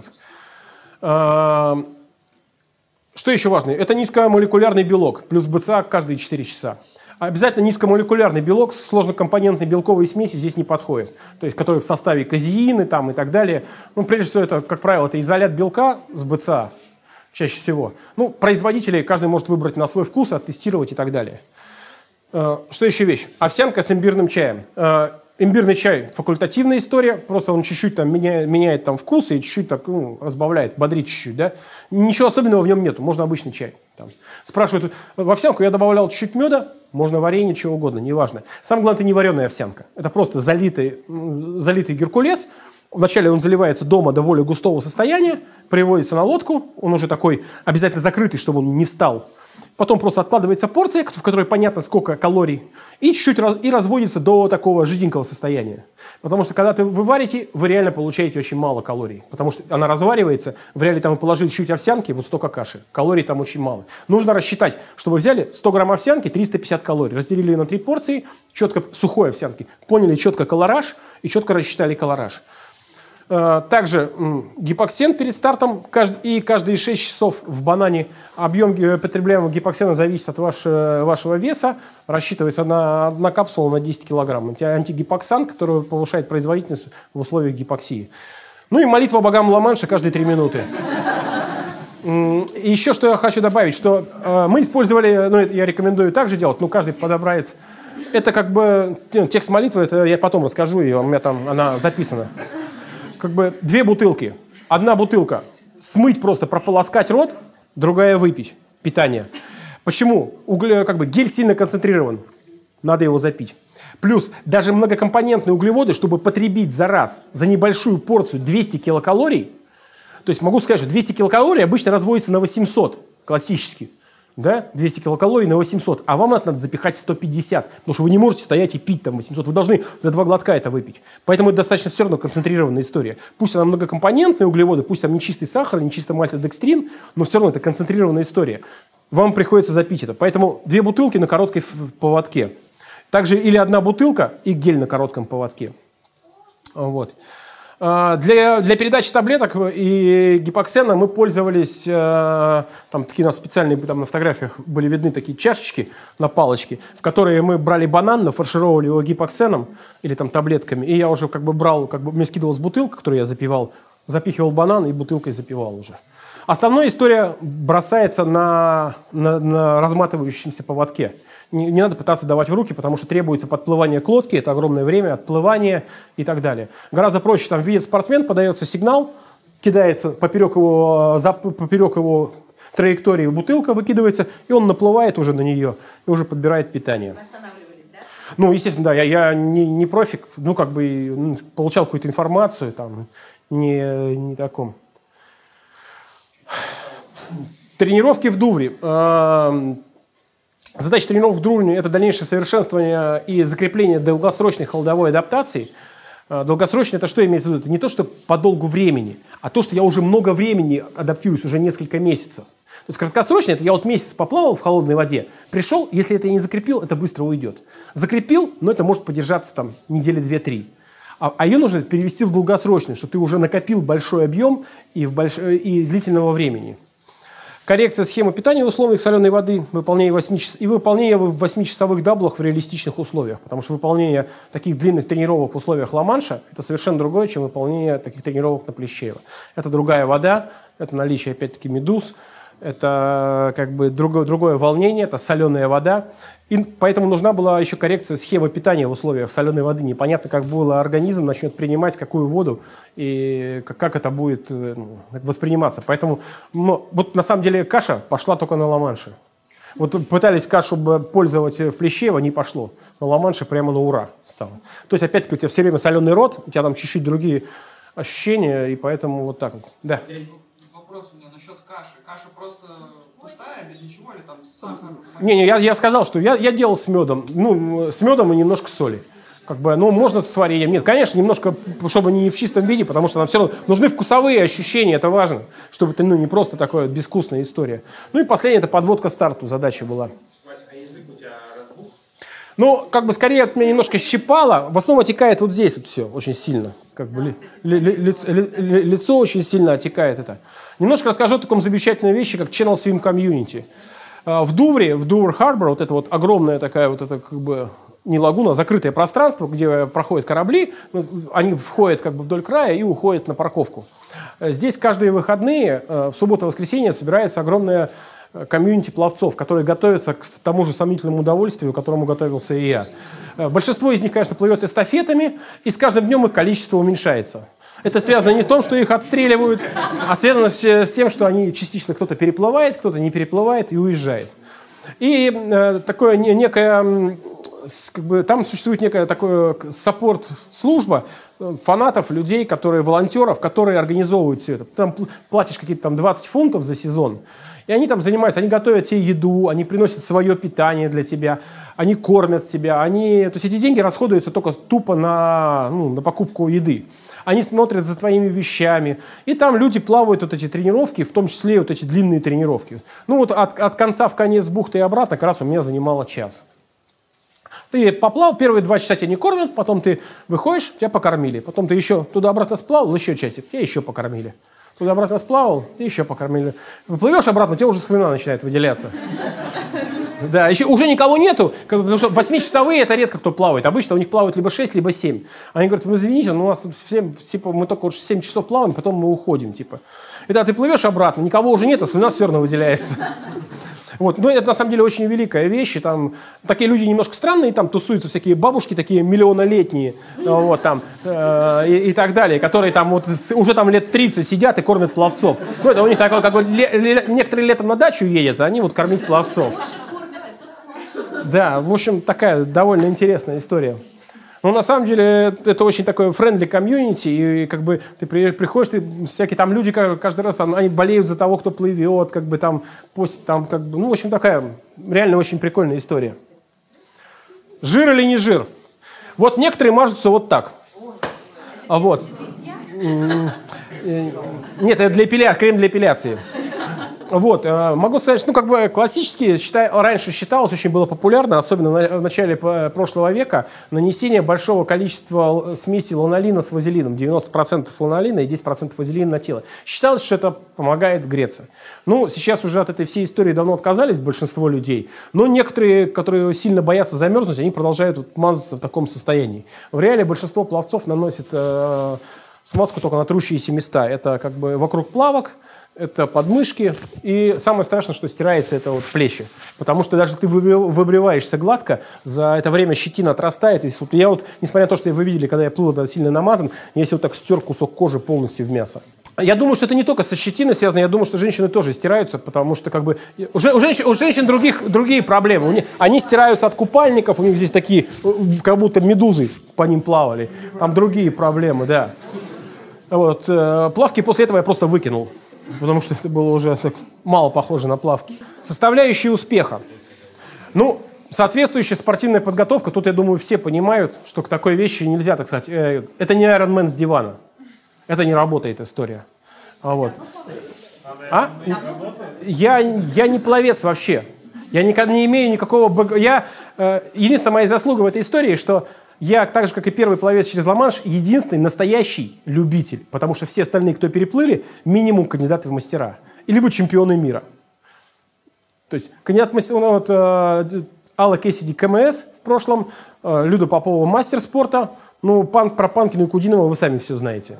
Что еще важно? Это низкомолекулярный белок, плюс БЦА каждые четыре часа. Обязательно низкомолекулярный белок, сложнокомпонентной белковой смеси здесь не подходит. То есть, который в составе казеины там, и так далее. Ну, прежде всего, это, как правило, это изолят белка с БЦА чаще всего. Ну, производители, каждый может выбрать на свой вкус, оттестировать и так далее. Что еще вещь? Овсянка с имбирным чаем. Имбирный чай – факультативная история, просто он чуть-чуть там меняет, меняет там вкус и чуть-чуть так, ну, разбавляет, бодрит чуть-чуть, да. Ничего особенного в нем нету, можно обычный чай. Там. Спрашивают, в овсянку я добавлял чуть-чуть меда, можно варенье, чего угодно, неважно. Самое главное, это не вареная овсянка, это просто залитый, залитый геркулес. Вначале он заливается дома до более густого состояния, приводится на лодку, он уже такой обязательно закрытый, чтобы он не встал. Потом просто откладывается порция, в которой понятно, сколько калорий, и чуть-чуть раз, и разводится до такого жиденького состояния. Потому что когда ты вы варите, вы реально получаете очень мало калорий. Потому что она разваривается, в реале там вы положили чуть овсянки, вот столько каши. Калорий там очень мало. Нужно рассчитать, что вы взяли сто грамм овсянки, триста пятьдесят калорий, разделили на три порции, четко сухой овсянки, поняли четко колораж и четко рассчитали колораж. Также гипоксен перед стартом и каждые шесть часов в банане объем потребляемого гипоксена зависит от вашего, вашего веса, рассчитывается на одна капсула на десять килограмм. Это антигипоксан, который повышает производительность в условиях гипоксии. Ну и молитва богам Ла-Манша каждые три минуты. И еще что я хочу добавить, что мы использовали, ну я рекомендую также делать, ну каждый подобрает. Это как бы текст молитвы, это я потом расскажу, ее, у меня там она записана. Как бы две бутылки. Одна бутылка смыть просто, прополоскать рот, другая выпить. Питание. Почему? Угле, как бы гель сильно концентрирован. Надо его запить. Плюс даже многокомпонентные углеводы, чтобы потребить за раз, за небольшую порцию двести килокалорий, то есть могу сказать, что двести килокалорий обычно разводится на восемьсот, классически. Да? двести килокалорий на восемьсот, а вам это надо запихать в сто пятьдесят, потому что вы не можете стоять и пить там восемьсот, вы должны за два глотка это выпить. Поэтому это достаточно все равно концентрированная история. Пусть она многокомпонентные углеводы, пусть там не чистый сахар, не чистый мальтодекстрин, но все равно это концентрированная история. Вам приходится запить это. Поэтому две бутылки на короткой поводке. Также или одна бутылка и гель на коротком поводке. Вот. Для, для передачи таблеток и гипоксена мы пользовались, там такие у нас специальные, там на фотографиях были видны такие чашечки на палочке, в которые мы брали банан, нафаршировали его гипоксеном или там таблетками, и я уже как бы брал, как бы мне скидывалась бутылка, которую я запивал, запихивал банан и бутылкой запивал уже. Основная история бросается на, на, на разматывающемся поводке. Не, не надо пытаться давать в руки, потому что требуется подплывание к лодке, это огромное время, отплывание и так далее. Гораздо проще, там видит спортсмен, подается сигнал, кидается поперек его, за, поперек его траектории бутылка, выкидывается, и он наплывает уже на нее и уже подбирает питание. Ну, естественно, да, я, я не, не профик, ну, как бы ну, получал какую-то информацию, там, не, не таком. Тренировки в Дувре. Задача тренировок в Дувре – это дальнейшее совершенствование и закрепление долгосрочной холодовой адаптации. Долгосрочно это что имеется в виду? Это не то, что по долгу времени, а то, что я уже много времени адаптируюсь, уже несколько месяцев. То есть краткосрочно это я вот месяц поплавал в холодной воде, пришел, если это я не закрепил, это быстро уйдет. Закрепил, но это может подержаться там недели две-три. А, а ее нужно перевести в долгосрочную, что ты уже накопил большой объем и, в больш... и длительного времени. Коррекция схемы питания в условиях соленой воды выполнение восьми час... и выполнение в восьмичасовых даблах в реалистичных условиях. Потому что выполнение таких длинных тренировок в условиях Ла-Манша – это совершенно другое, чем выполнение таких тренировок на Плещеево. Это другая вода, это наличие, опять-таки, медуз, это как бы другое, другое волнение, это соленая вода. И поэтому нужна была еще коррекция схемы питания в условиях соленой воды. Непонятно, как было организм начнет принимать какую воду и как, как это будет восприниматься. Поэтому ну, вот на самом деле каша пошла только на Ла-Манше. Вот пытались кашу пользовать в Плещеево, не пошло. На Ла-Манше прямо на ура стало. То есть опять-таки у тебя все время соленый рот, у тебя там чуть-чуть другие ощущения, и поэтому вот так вот. Да. Вопрос у меня насчет каши. Каша просто пустая, без ничего, или там сахар? Не-не, я, я сказал, что я, я делал с медом. Ну, с медом и немножко соли. Как бы, ну, можно с вареньем. Нет, конечно, немножко, чтобы не в чистом виде, потому что нам все равно нужны вкусовые ощущения, это важно. Чтобы это ну, не просто такая безвкусная история. Ну и последнее, это подводка старту, задача была. Вася, а язык у тебя разбух? Ну, как бы скорее от меня немножко щипало. В основном отекает вот здесь вот все очень сильно. Как бы ли, ли, ли, лицо, ли, ли, лицо очень сильно отекает это. Немножко расскажу о таком замечательной вещи, как Channel Swim Community. В Дувре, в Дувр Харбор, вот это вот огромная такая вот это как бы не лагуна, а закрытое пространство, где проходят корабли, они входят как бы вдоль края и уходят на парковку. Здесь каждые выходные, в субботу и воскресенье, собирается огромная комьюнити пловцов, которые готовятся к тому же сомнительному удовольствию, к которому готовился и я. Большинство из них, конечно, плывет эстафетами, и с каждым днем их количество уменьшается. Это связано не в том, что их отстреливают, а связано с тем, что они частично кто-то переплывает, кто-то не переплывает и уезжает. И э, такое не, некое, как бы, там существует некая такая саппорт-служба фанатов, людей, которые, волонтеров, которые организовывают все это. Там платишь какие-то там двадцать фунтов за сезон, и они там занимаются, они готовят тебе еду, они приносят свое питание для тебя, они кормят тебя, они, то есть эти деньги расходуются только тупо на, ну, на покупку еды. Они смотрят за твоими вещами. И там люди плавают вот эти тренировки, в том числе вот эти длинные тренировки. Ну вот от, от конца в конец бухты и обратно как раз у меня занимало час. Ты поплавал, первые два часа тебя не кормят, потом ты выходишь, тебя покормили. Потом ты еще туда-обратно сплавал, еще часик, тебя еще покормили. Туда-обратно сплавал, тебя еще покормили. Плывешь обратно, у тебя уже слюна начинает выделяться. Да, еще уже никого нету, потому что восьмичасовые это редко кто плавает. Обычно у них плавают либо шесть, либо семь. Они говорят, ну извините, но у нас тут семь, типа, мы только уж семь часов плаваем, потом мы уходим. Типа. И тогда ты плывешь обратно, никого уже нет, а слюна все равно выделяется. Вот. Но это на самом деле очень великая вещь. И там такие люди немножко странные, там тусуются всякие бабушки, такие миллионолетние, вот, там, э, и, и так далее, которые там вот уже там лет тридцать сидят и кормят пловцов. Ну, это у них такое, как бы, ле, ле, некоторые летом на дачу едят, а они вот кормить пловцов. Да, в общем, такая довольно интересная история. Но на самом деле это очень такое friendly комьюнити, и как бы ты приходишь, ты, всякие там люди каждый раз, они болеют за того, кто плывет, как бы там, постят, там, как бы, ну, в общем, такая реально очень прикольная история. Жир или не жир? Вот некоторые мажутся вот так. А вот. Нет, это для эпиляции, крем для эпиляции. Вот, могу сказать, что ну, как бы классически считай, раньше считалось, очень было популярно, особенно в начале прошлого века, нанесение большого количества смеси ланолина с вазелином, девяносто процентов ланолина и десять процентов вазелина на тело. Считалось, что это помогает греться. Ну, сейчас уже от этой всей истории давно отказались большинство людей, но некоторые, которые сильно боятся замерзнуть, они продолжают вот мазаться в таком состоянии. В реале большинство пловцов наносит э, смазку только на трущиеся места. Это как бы вокруг плавок, это подмышки. И самое страшное, что стирается, это вот плечи. Потому что даже ты выбриваешься гладко, за это время щетина отрастает. И вот я вот, несмотря на то, что вы видели, когда я плыл, это сильно намазан, я если вот так стер кусок кожи полностью в мясо. Я думаю, что это не только со щетиной связано, я думаю, что женщины тоже стираются, потому что как бы уже у женщин, у женщин других, другие проблемы. У них, они стираются от купальников, у них здесь такие, как будто медузы по ним плавали. Там другие проблемы, да. Вот, э, плавки после этого я просто выкинул, потому что это было уже так мало похоже на плавки. Составляющие успеха. Ну, соответствующая спортивная подготовка, тут, я думаю, все понимают, что к такой вещи нельзя, так сказать, э, это не Ironman с дивана. Это не работает история. А вот. А? Я, я не пловец вообще. Я никогда не имею никакого... Бэк... Я, э, единственная моя заслуга в этой истории, что я, так же, как и первый пловец через Ла-Манш, единственный настоящий любитель. Потому что все остальные, кто переплыли, минимум кандидаты в мастера. И либо чемпионы мира. То есть кандидат в мастера... Вот, э, Алла Кэссиди КМС в прошлом, э, Люда Попова мастер спорта. Ну, панк, про Панкину и Кудинова вы сами все знаете.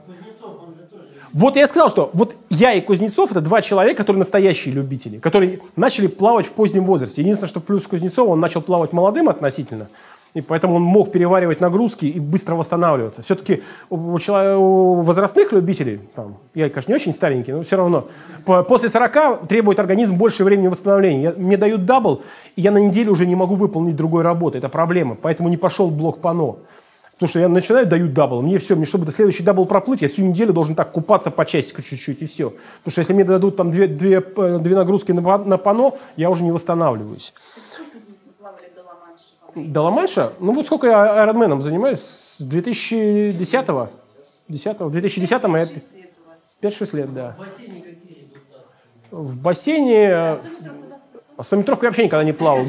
Вот я сказал, что вот я и Кузнецов — это два человека, которые настоящие любители, которые начали плавать в позднем возрасте. Единственное, что плюс Кузнецова, он начал плавать молодым относительно, и поэтому он мог переваривать нагрузки и быстро восстанавливаться. Все-таки у, человека, у возрастных любителей, там, я, конечно, не очень старенький, но все равно, по, после сорока требует организм больше времени восстановления. Я, мне дают дабл, и я на неделю уже не могу выполнить другой работы. Это проблема, поэтому не пошел блок ПАНО. Потому что я начинаю, дают дабл, мне все, мне чтобы до следующий дабл проплыть, я всю неделю должен так купаться по часику чуть-чуть и все. Потому что если мне дадут там две, две, две нагрузки на, на пано, я уже не восстанавливаюсь. Сколько вы плавали до Ла-Манша? До Ла-Манша? Ну вот сколько я айронменом занимаюсь, с две тысячи десятого. В две тысячи десятом я... пять-шесть лет, да. В бассейне какие результаты? В бассейне... стометровку я вообще никогда не плавал.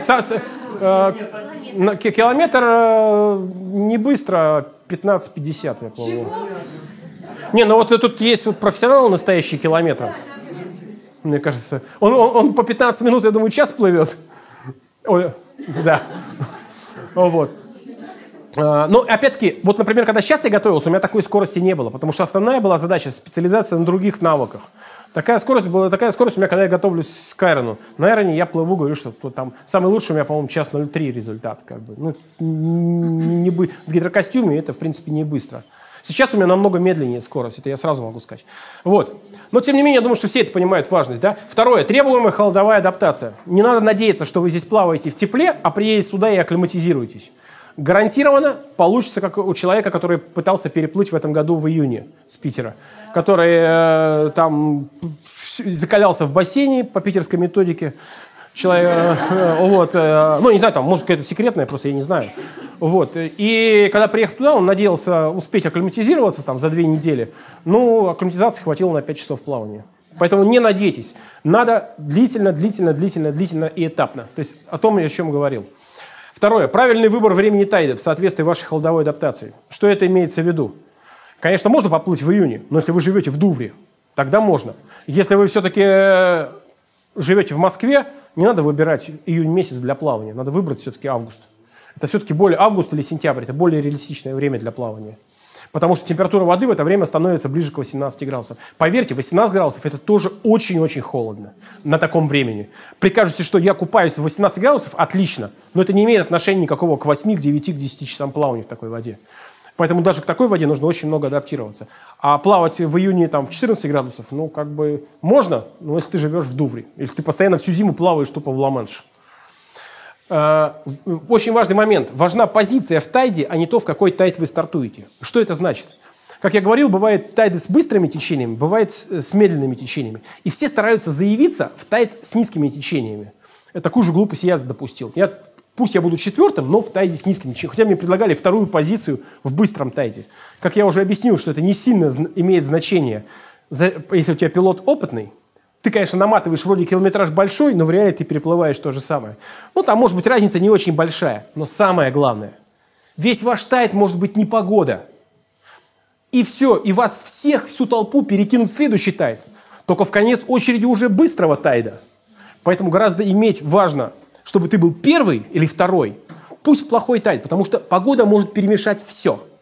Километр не быстро, пятнадцать пятьдесят я плавал. Не, ну вот тут есть вот профессионал настоящий километр. Мне кажется. Он, он, он по пятнадцать минут, я думаю, час плывет. Ой, да. Вот. Но опять-таки, вот, например, когда сейчас я готовился, у меня такой скорости не было, потому что основная была задача — специализация на других навыках. Такая скорость была, такая скорость у меня, когда я готовлюсь к айрону. На айроне я плыву, говорю, что там самый лучший у меня, по-моему, час ноль три результат. Как бы. Ну, не, в гидрокостюме это, в принципе, не быстро. Сейчас у меня намного медленнее скорость, это я сразу могу сказать. Вот. Но, тем не менее, я думаю, что все это понимают важность. Да? Второе. Требуемая холодовая адаптация. Не надо надеяться, что вы здесь плаваете в тепле, а приедете сюда и акклиматизируетесь. Гарантированно получится, как у человека, который пытался переплыть в этом году в июне с Питера, который э, там закалялся в бассейне по питерской методике. Человек, э, вот, э, ну, не знаю, там, может, какая-то секретная, просто я не знаю. Вот. И когда приехал туда, он надеялся успеть акклиматизироваться там, за две недели. Ну, акклиматизации хватило на пять часов плавания. Поэтому не надейтесь. Надо длительно, длительно, длительно, длительно и этапно. То есть о том, о чем говорил. Второе. Правильный выбор времени тайда в соответствии вашей холодовой адаптации. Что это имеется в виду? Конечно, можно поплыть в июне, но если вы живете в Дувре, тогда можно. Если вы все-таки живете в Москве, не надо выбирать июнь месяц для плавания. Надо выбрать все-таки август. Это все-таки более август или сентябрь. Это более реалистичное время для плавания. Потому что температура воды в это время становится ближе к восемнадцати градусам. Поверьте, восемнадцать градусов – это тоже очень-очень холодно на таком времени. Прикажете, что я купаюсь в восемнадцать градусов – отлично. Но это не имеет отношения никакого к восьми, к девяти, к десяти часам плавания в такой воде. Поэтому даже к такой воде нужно очень много адаптироваться. А плавать в июне там, в четырнадцать градусов, ну, как бы можно, но если ты живешь в Дувре. Или ты постоянно всю зиму плаваешь тупо в Ла-Манш. Очень важный момент. Важна позиция в тайде, а не то, в какой тайд вы стартуете. Что это значит? Как я говорил, бывают тайды с быстрыми течениями, бывает с медленными течениями. И все стараются заявиться в тайд с низкими течениями. Такую же глупость я допустил. Я, пусть я буду четвертым, но в тайде с низкими течениями. Хотя мне предлагали вторую позицию в быстром тайде. Как я уже объяснил, что это не сильно имеет значение, если у тебя пилот опытный. Ты, конечно, наматываешь вроде километраж большой, но в реале ты переплываешь то же самое. Ну, там может быть разница не очень большая, но самое главное. Весь ваш тайд может быть непогода. И все, и вас всех, всю толпу перекинут в следующий тайд. Только в конец очереди уже быстрого тайда. Поэтому гораздо иметь важно, чтобы ты был первый или второй. Пусть плохой тайд, потому что погода может перемешать все.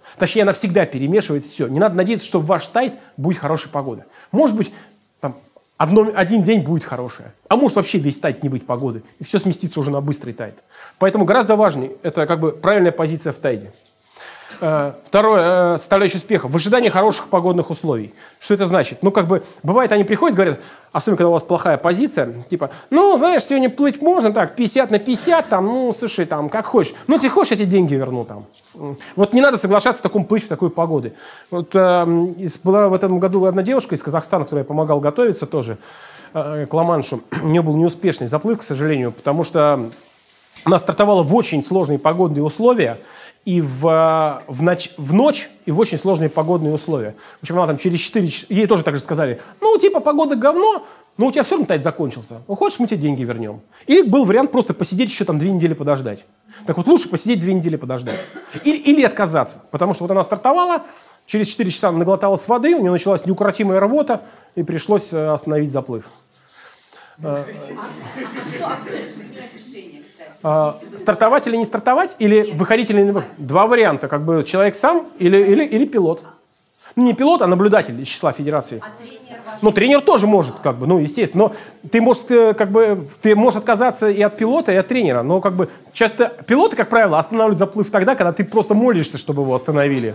Точнее, она всегда перемешивает все. Не надо надеяться, что в ваш тайт будет хорошая погода. Может быть, там, одно, один день будет хорошая, а может вообще весь тайт не быть погоды, и все сместится уже на быстрый тайт. Поэтому гораздо важнее, это как бы правильная позиция в тайде. Второе, составляющая успеха. В ожидании хороших погодных условий. Что это значит? Ну, как бы, бывает, они приходят, говорят, особенно, когда у вас плохая позиция, типа, ну, знаешь, сегодня плыть можно, так, пятьдесят на пятьдесят, там, ну, слушай, там, как хочешь. Ну, если хочешь, я тебе деньги верну, там. Вот не надо соглашаться в таком плыть в такой погоды. Вот э, была в этом году одна девушка из Казахстана, которой я помогал готовиться тоже э, к Ла-Маншу. У нее был неуспешный заплыв, к сожалению, потому что она стартовала в очень сложные погодные условия, и в, в, ночь, в ночь, и в очень сложные погодные условия. В общем, она там через четыре часа, ей тоже так же сказали, ну, типа, погода говно, но у тебя все равно тайт закончился. Ну, хочешь, мы тебе деньги вернем. Или был вариант просто посидеть еще там две недели подождать. Так вот, лучше посидеть две недели подождать. Или, или отказаться, потому что вот она стартовала, через четыре часа она наглоталась воды, у нее началась неукротимая рвота, и пришлось остановить заплыв. А кто принимает решение, кстати? А, стартовать или не стартовать, или Нет, выходить или не выходить? Два варианта, как бы человек сам или, или, или пилот. Ну, не пилот, а наблюдатель из числа федерации. А тренер ваш? Ну, тренер тоже может, как бы, ну, естественно. Но ты можешь, э, как бы, ты можешь отказаться и от пилота, и от тренера. Но, как бы, часто пилоты, как правило, останавливают заплыв тогда, когда ты просто молишься, чтобы его остановили.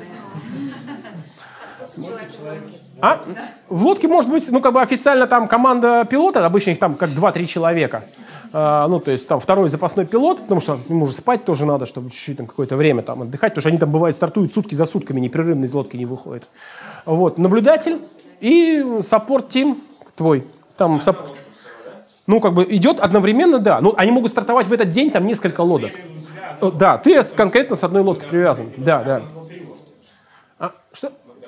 А? В лодке может быть, ну, как бы официально там команда пилота, обычно их там как два-три человека. А, ну, то есть там второй запасной пилот, потому что ему же спать тоже надо, чтобы чуть-чуть там какое-то время там отдыхать, потому что они там, бывает, стартуют сутки за сутками, непрерывно из лодки не выходят. Вот, наблюдатель и саппорт-тим твой. Там, сап... ну, как бы идет одновременно, да. Ну, они могут стартовать в этот день, там несколько лодок. Да, ты конкретно с одной лодкой привязан. Да, да. А, что?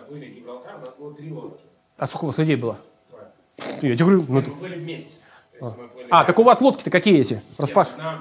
А сколько у вас людей было? Я тебе говорю, ну, Мы были вместе. А. а, так у вас лодки-то какие эти? Распаш? Нет,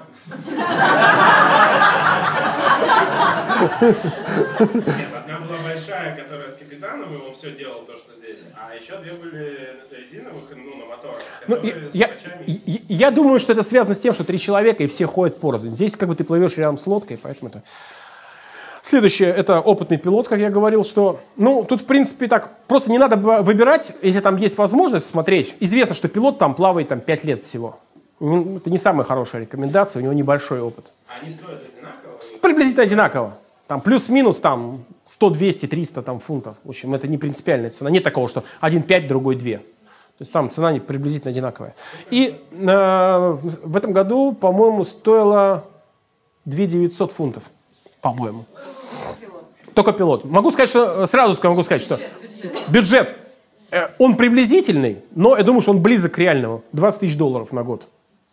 одна была большая, которая с капитаном, и он все делал то, что здесь. А еще две были резиновых, ну, на моторах. Ну, я, я, я думаю, что это связано с тем, что три человека, и все ходят порознь. Здесь как бы ты плывешь рядом с лодкой, поэтому это... Следующее, это опытный пилот, как я говорил, что, ну, тут, в принципе, так, просто не надо выбирать, если там есть возможность смотреть. Известно, что пилот там плавает там пять лет всего. Это не самая хорошая рекомендация, у него небольшой опыт. Они стоят одинаково? Приблизительно одинаково. Там плюс-минус там сто, двести, триста там, фунтов. В общем, это не принципиальная цена. Нет такого, что один пять, другой два. То есть там цена не приблизительно одинаковая. И э, в этом году, по-моему, стоило две тысячи девятьсот фунтов. По-моему. Только пилот. Могу сказать, что сразу могу сказать, что бюджет, э, он приблизительный, но я думаю, что он близок к реальному. двадцать тысяч долларов на год.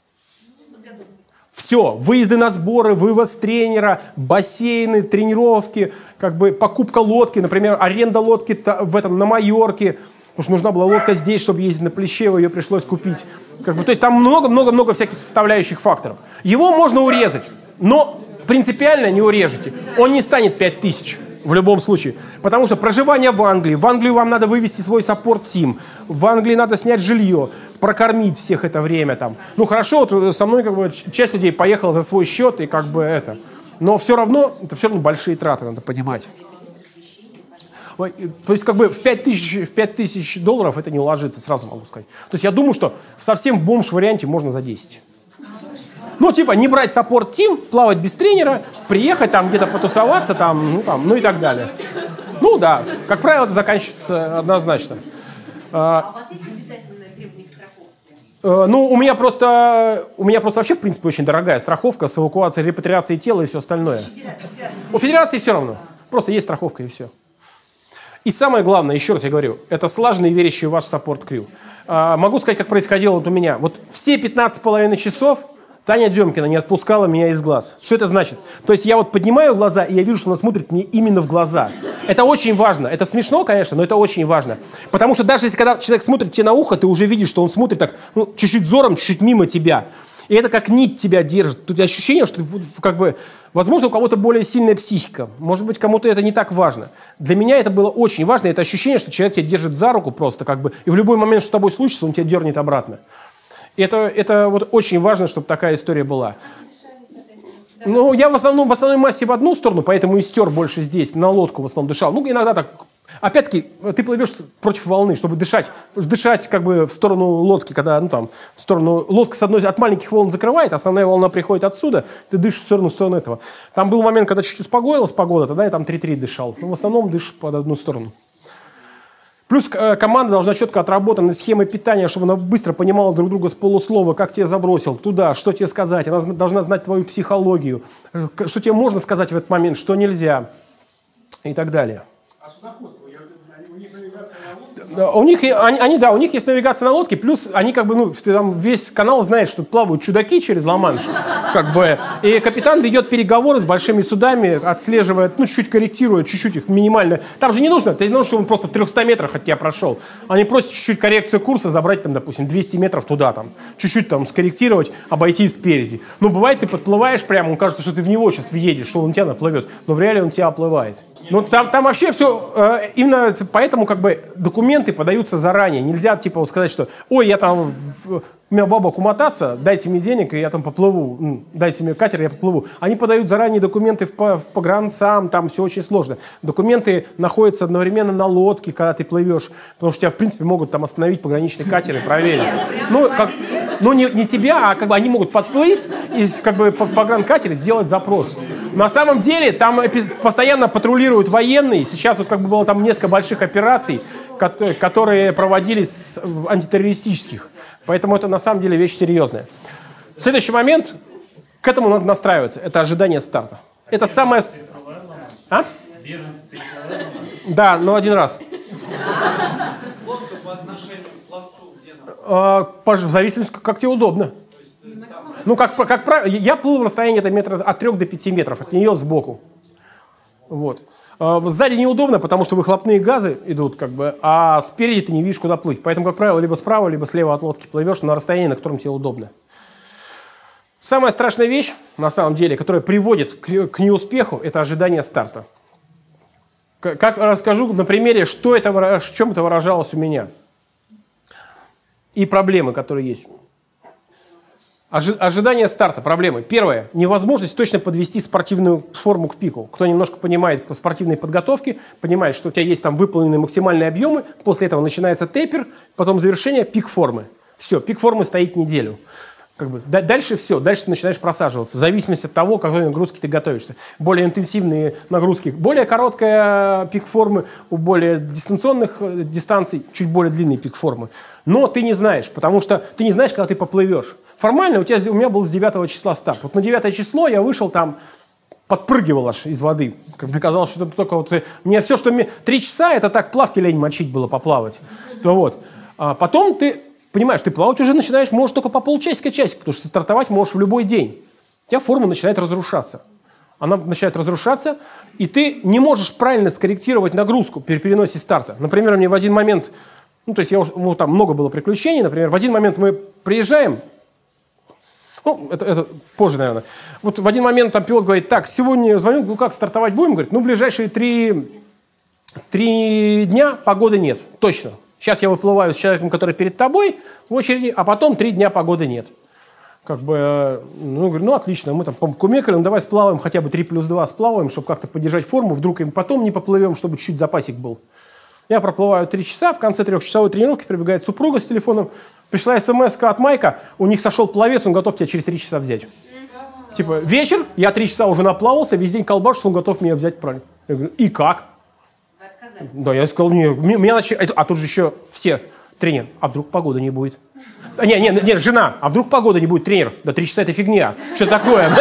Все. Выезды на сборы, вывоз тренера, бассейны, тренировки, как бы покупка лодки, например, аренда лодки в этом, на Майорке. Потому что нужна была лодка здесь, чтобы ездить на Плещево, ее пришлось купить. Как бы, то есть там много-много-много всяких составляющих факторов. Его можно урезать, но принципиально не урежете. Он не станет пять тысяч. В любом случае. Потому что проживание в Англии. В Англию вам надо вывести свой саппорт-тим. В Англии надо снять жилье, прокормить всех это время там. Ну хорошо, вот со мной как бы часть людей поехала за свой счет и как бы это. Но все равно, это все равно большие траты, надо понимать. То есть как бы в пять тысяч, в пять тысяч долларов это не уложится, сразу могу сказать. То есть я думаю, что в совсем бомж-варианте можно за десять. Ну, типа, не брать саппорт-тим, плавать без тренера, приехать там где-то потусоваться, там, ну, там, ну и так далее. Ну, да, как правило, это заканчивается однозначно. А у вас есть обязательные требования к страховке? Э, ну, у меня просто, у меня просто вообще, в принципе, очень дорогая страховка с эвакуацией, репатриацией тела и все остальное. Федерация, федерация. У федерации все равно. Просто есть страховка и все. И самое главное, еще раз я говорю, это слаженный и верящий в ваш саппорт-крю. Э, могу сказать, как происходило вот у меня. Вот все пятнадцать с половиной часов Таня Демкина не отпускала меня из глаз. Что это значит? То есть я вот поднимаю глаза, и я вижу, что она смотрит мне именно в глаза. Это очень важно. Это смешно, конечно, но это очень важно. Потому что даже если когда человек смотрит тебе на ухо, ты уже видишь, что он смотрит так, ну, чуть-чуть взором, чуть-чуть мимо тебя. И это как нить тебя держит. Тут ощущение, что как бы, возможно, у кого-то более сильная психика. Может быть, кому-то это не так важно. Для меня это было очень важно. Это ощущение, что человек тебя держит за руку просто, как бы, и в любой момент, что с тобой случится, он тебя дернет обратно. Это, это вот очень важно, чтобы такая история была. Ну, я в основном в основной массе в одну сторону, поэтому и стер больше здесь, на лодку в основном дышал. Ну, иногда так. Опять-таки, ты плывешь против волны, чтобы дышать. Дышать как бы в сторону лодки, когда, ну там, в сторону... Лодка с одной от маленьких волн закрывает, основная волна приходит отсюда, ты дышишь в сторону, в сторону этого. Там был момент, когда чуть успокоилась погода, тогда я там три-три дышал. Но в основном дышишь под одну сторону. Плюс э, команда должна четко отработана схемой питания, чтобы она быстро понимала друг друга с полуслова, как тебя забросил, туда, что тебе сказать. Она должна знать твою психологию, э, что тебе можно сказать в этот момент, что нельзя и так далее. А судоходство, я, у них навигация на лодке? У них, они, они, да, у них есть навигация на лодке, плюс они как бы, ну, там весь канал знает, что плавают чудаки через Ла-Манш, как бы, и капитан ведет переговоры с большими судами, отслеживает, ну, чуть-чуть корректирует, чуть-чуть их минимально. Там же не нужно, ты не нужно, чтобы он просто в трехстах метрах от тебя прошел. Они просят чуть-чуть коррекцию курса, забрать там, допустим, двести метров туда, там, чуть-чуть там скорректировать, обойти спереди. Ну, бывает, ты подплываешь прямо, он кажется, что ты в него сейчас въедешь, что он тебя наплывет, но в реале он тебя оплывает. Ну, там, там вообще все, э, именно поэтому как бы документы подаются заранее. Нельзя типа вот сказать, что ой, я там, в, у меня бабок умотаться, дайте мне денег, и я там поплыву, дайте мне катер, я поплыву. Они подают заранее документы в, в погранцам, там все очень сложно. Документы находятся одновременно на лодке, когда ты плывешь, потому что тебя, в принципе, могут там остановить пограничные катеры, проверить. Ну, как, ну не, не тебя, а как бы они могут подплыть и как бы по погранкатере сделать запрос. На самом деле там постоянно патрулируют военные. Сейчас вот как бы было там несколько больших операций, которые проводились антитеррористических. Поэтому это на самом деле вещь серьезная. Следующий момент, к этому надо настраиваться. Это ожидание старта. Это самое... А? Да, но один раз. Лодка по отношению к пловцу где там? А, в зависимости, как тебе удобно. Ну, как, как правило, я плыл в расстоянии это метра, от трех до пяти метров от нее сбоку. Вот. Сзади неудобно, потому что выхлопные газы идут, как бы, а спереди ты не видишь, куда плыть. Поэтому, как правило, либо справа, либо слева от лодки плывешь на расстоянии, на котором тебе удобно. Самая страшная вещь, на самом деле, которая приводит к, к неуспеху, это ожидание старта. Как расскажу на примере, что это, в чем это выражалось у меня. И проблемы, которые есть. Ожидание старта, проблемы. Первое. Невозможность точно подвести спортивную форму к пику. Кто немножко понимает по спортивной подготовке, понимает, что у тебя есть там выполненные максимальные объемы, после этого начинается тейпер, потом завершение, пик формы. Все, пик формы стоит неделю. Как бы, дальше все, дальше ты начинаешь просаживаться, в зависимости от того, к какой нагрузке ты готовишься. Более интенсивные нагрузки, более короткая пик формы, у более дистанционных дистанций чуть более длинный пик формы. Но ты не знаешь, потому что ты не знаешь, когда ты поплывешь. Формально у, тебя, у меня был с девятого числа старт. Вот на девятое число я вышел там, подпрыгивал аж из воды. Как мне казалось, что это только вот... Мне все, что... Три часа, это так плавки лень мочить было, поплавать. Вот. А потом ты... Понимаешь, ты плавать уже начинаешь, можешь только по полчасика-часик, потому что стартовать можешь в любой день. У тебя форма начинает разрушаться. Она начинает разрушаться, и ты не можешь правильно скорректировать нагрузку при переносе старта. Например, мне в один момент, ну, то есть я уже, ну, там много было приключений, например, в один момент мы приезжаем, ну, это, это позже, наверное. Вот в один момент там пилот говорит, так, сегодня звоню, ну как, стартовать будем? Говорит, ну, ближайшие три, три дня погоды нет, точно. Сейчас я выплываю с человеком, который перед тобой в очереди, а потом три дня погоды нет. Как бы, ну, говорю, ну, отлично, мы там кумекали, ну, давай сплаваем, хотя бы три плюс два сплаваем, чтобы как-то поддержать форму, вдруг им потом не поплывем, чтобы чуть-чуть запасик был. Я проплываю три часа, в конце трехчасовой тренировки прибегает супруга с телефоном, пришла смс-ка от Майка, у них сошел пловец, он готов тебя через три часа взять. Типа, вечер, я три часа уже наплавался, весь день колбашу, что он готов меня взять правильно. Я говорю, и как? Да, я сказал, не, меня начали, а тут же еще все, тренер, а вдруг погода не будет? А, не, не, не, жена, а вдруг погода не будет, тренер? Да три часа это фигня, что такое?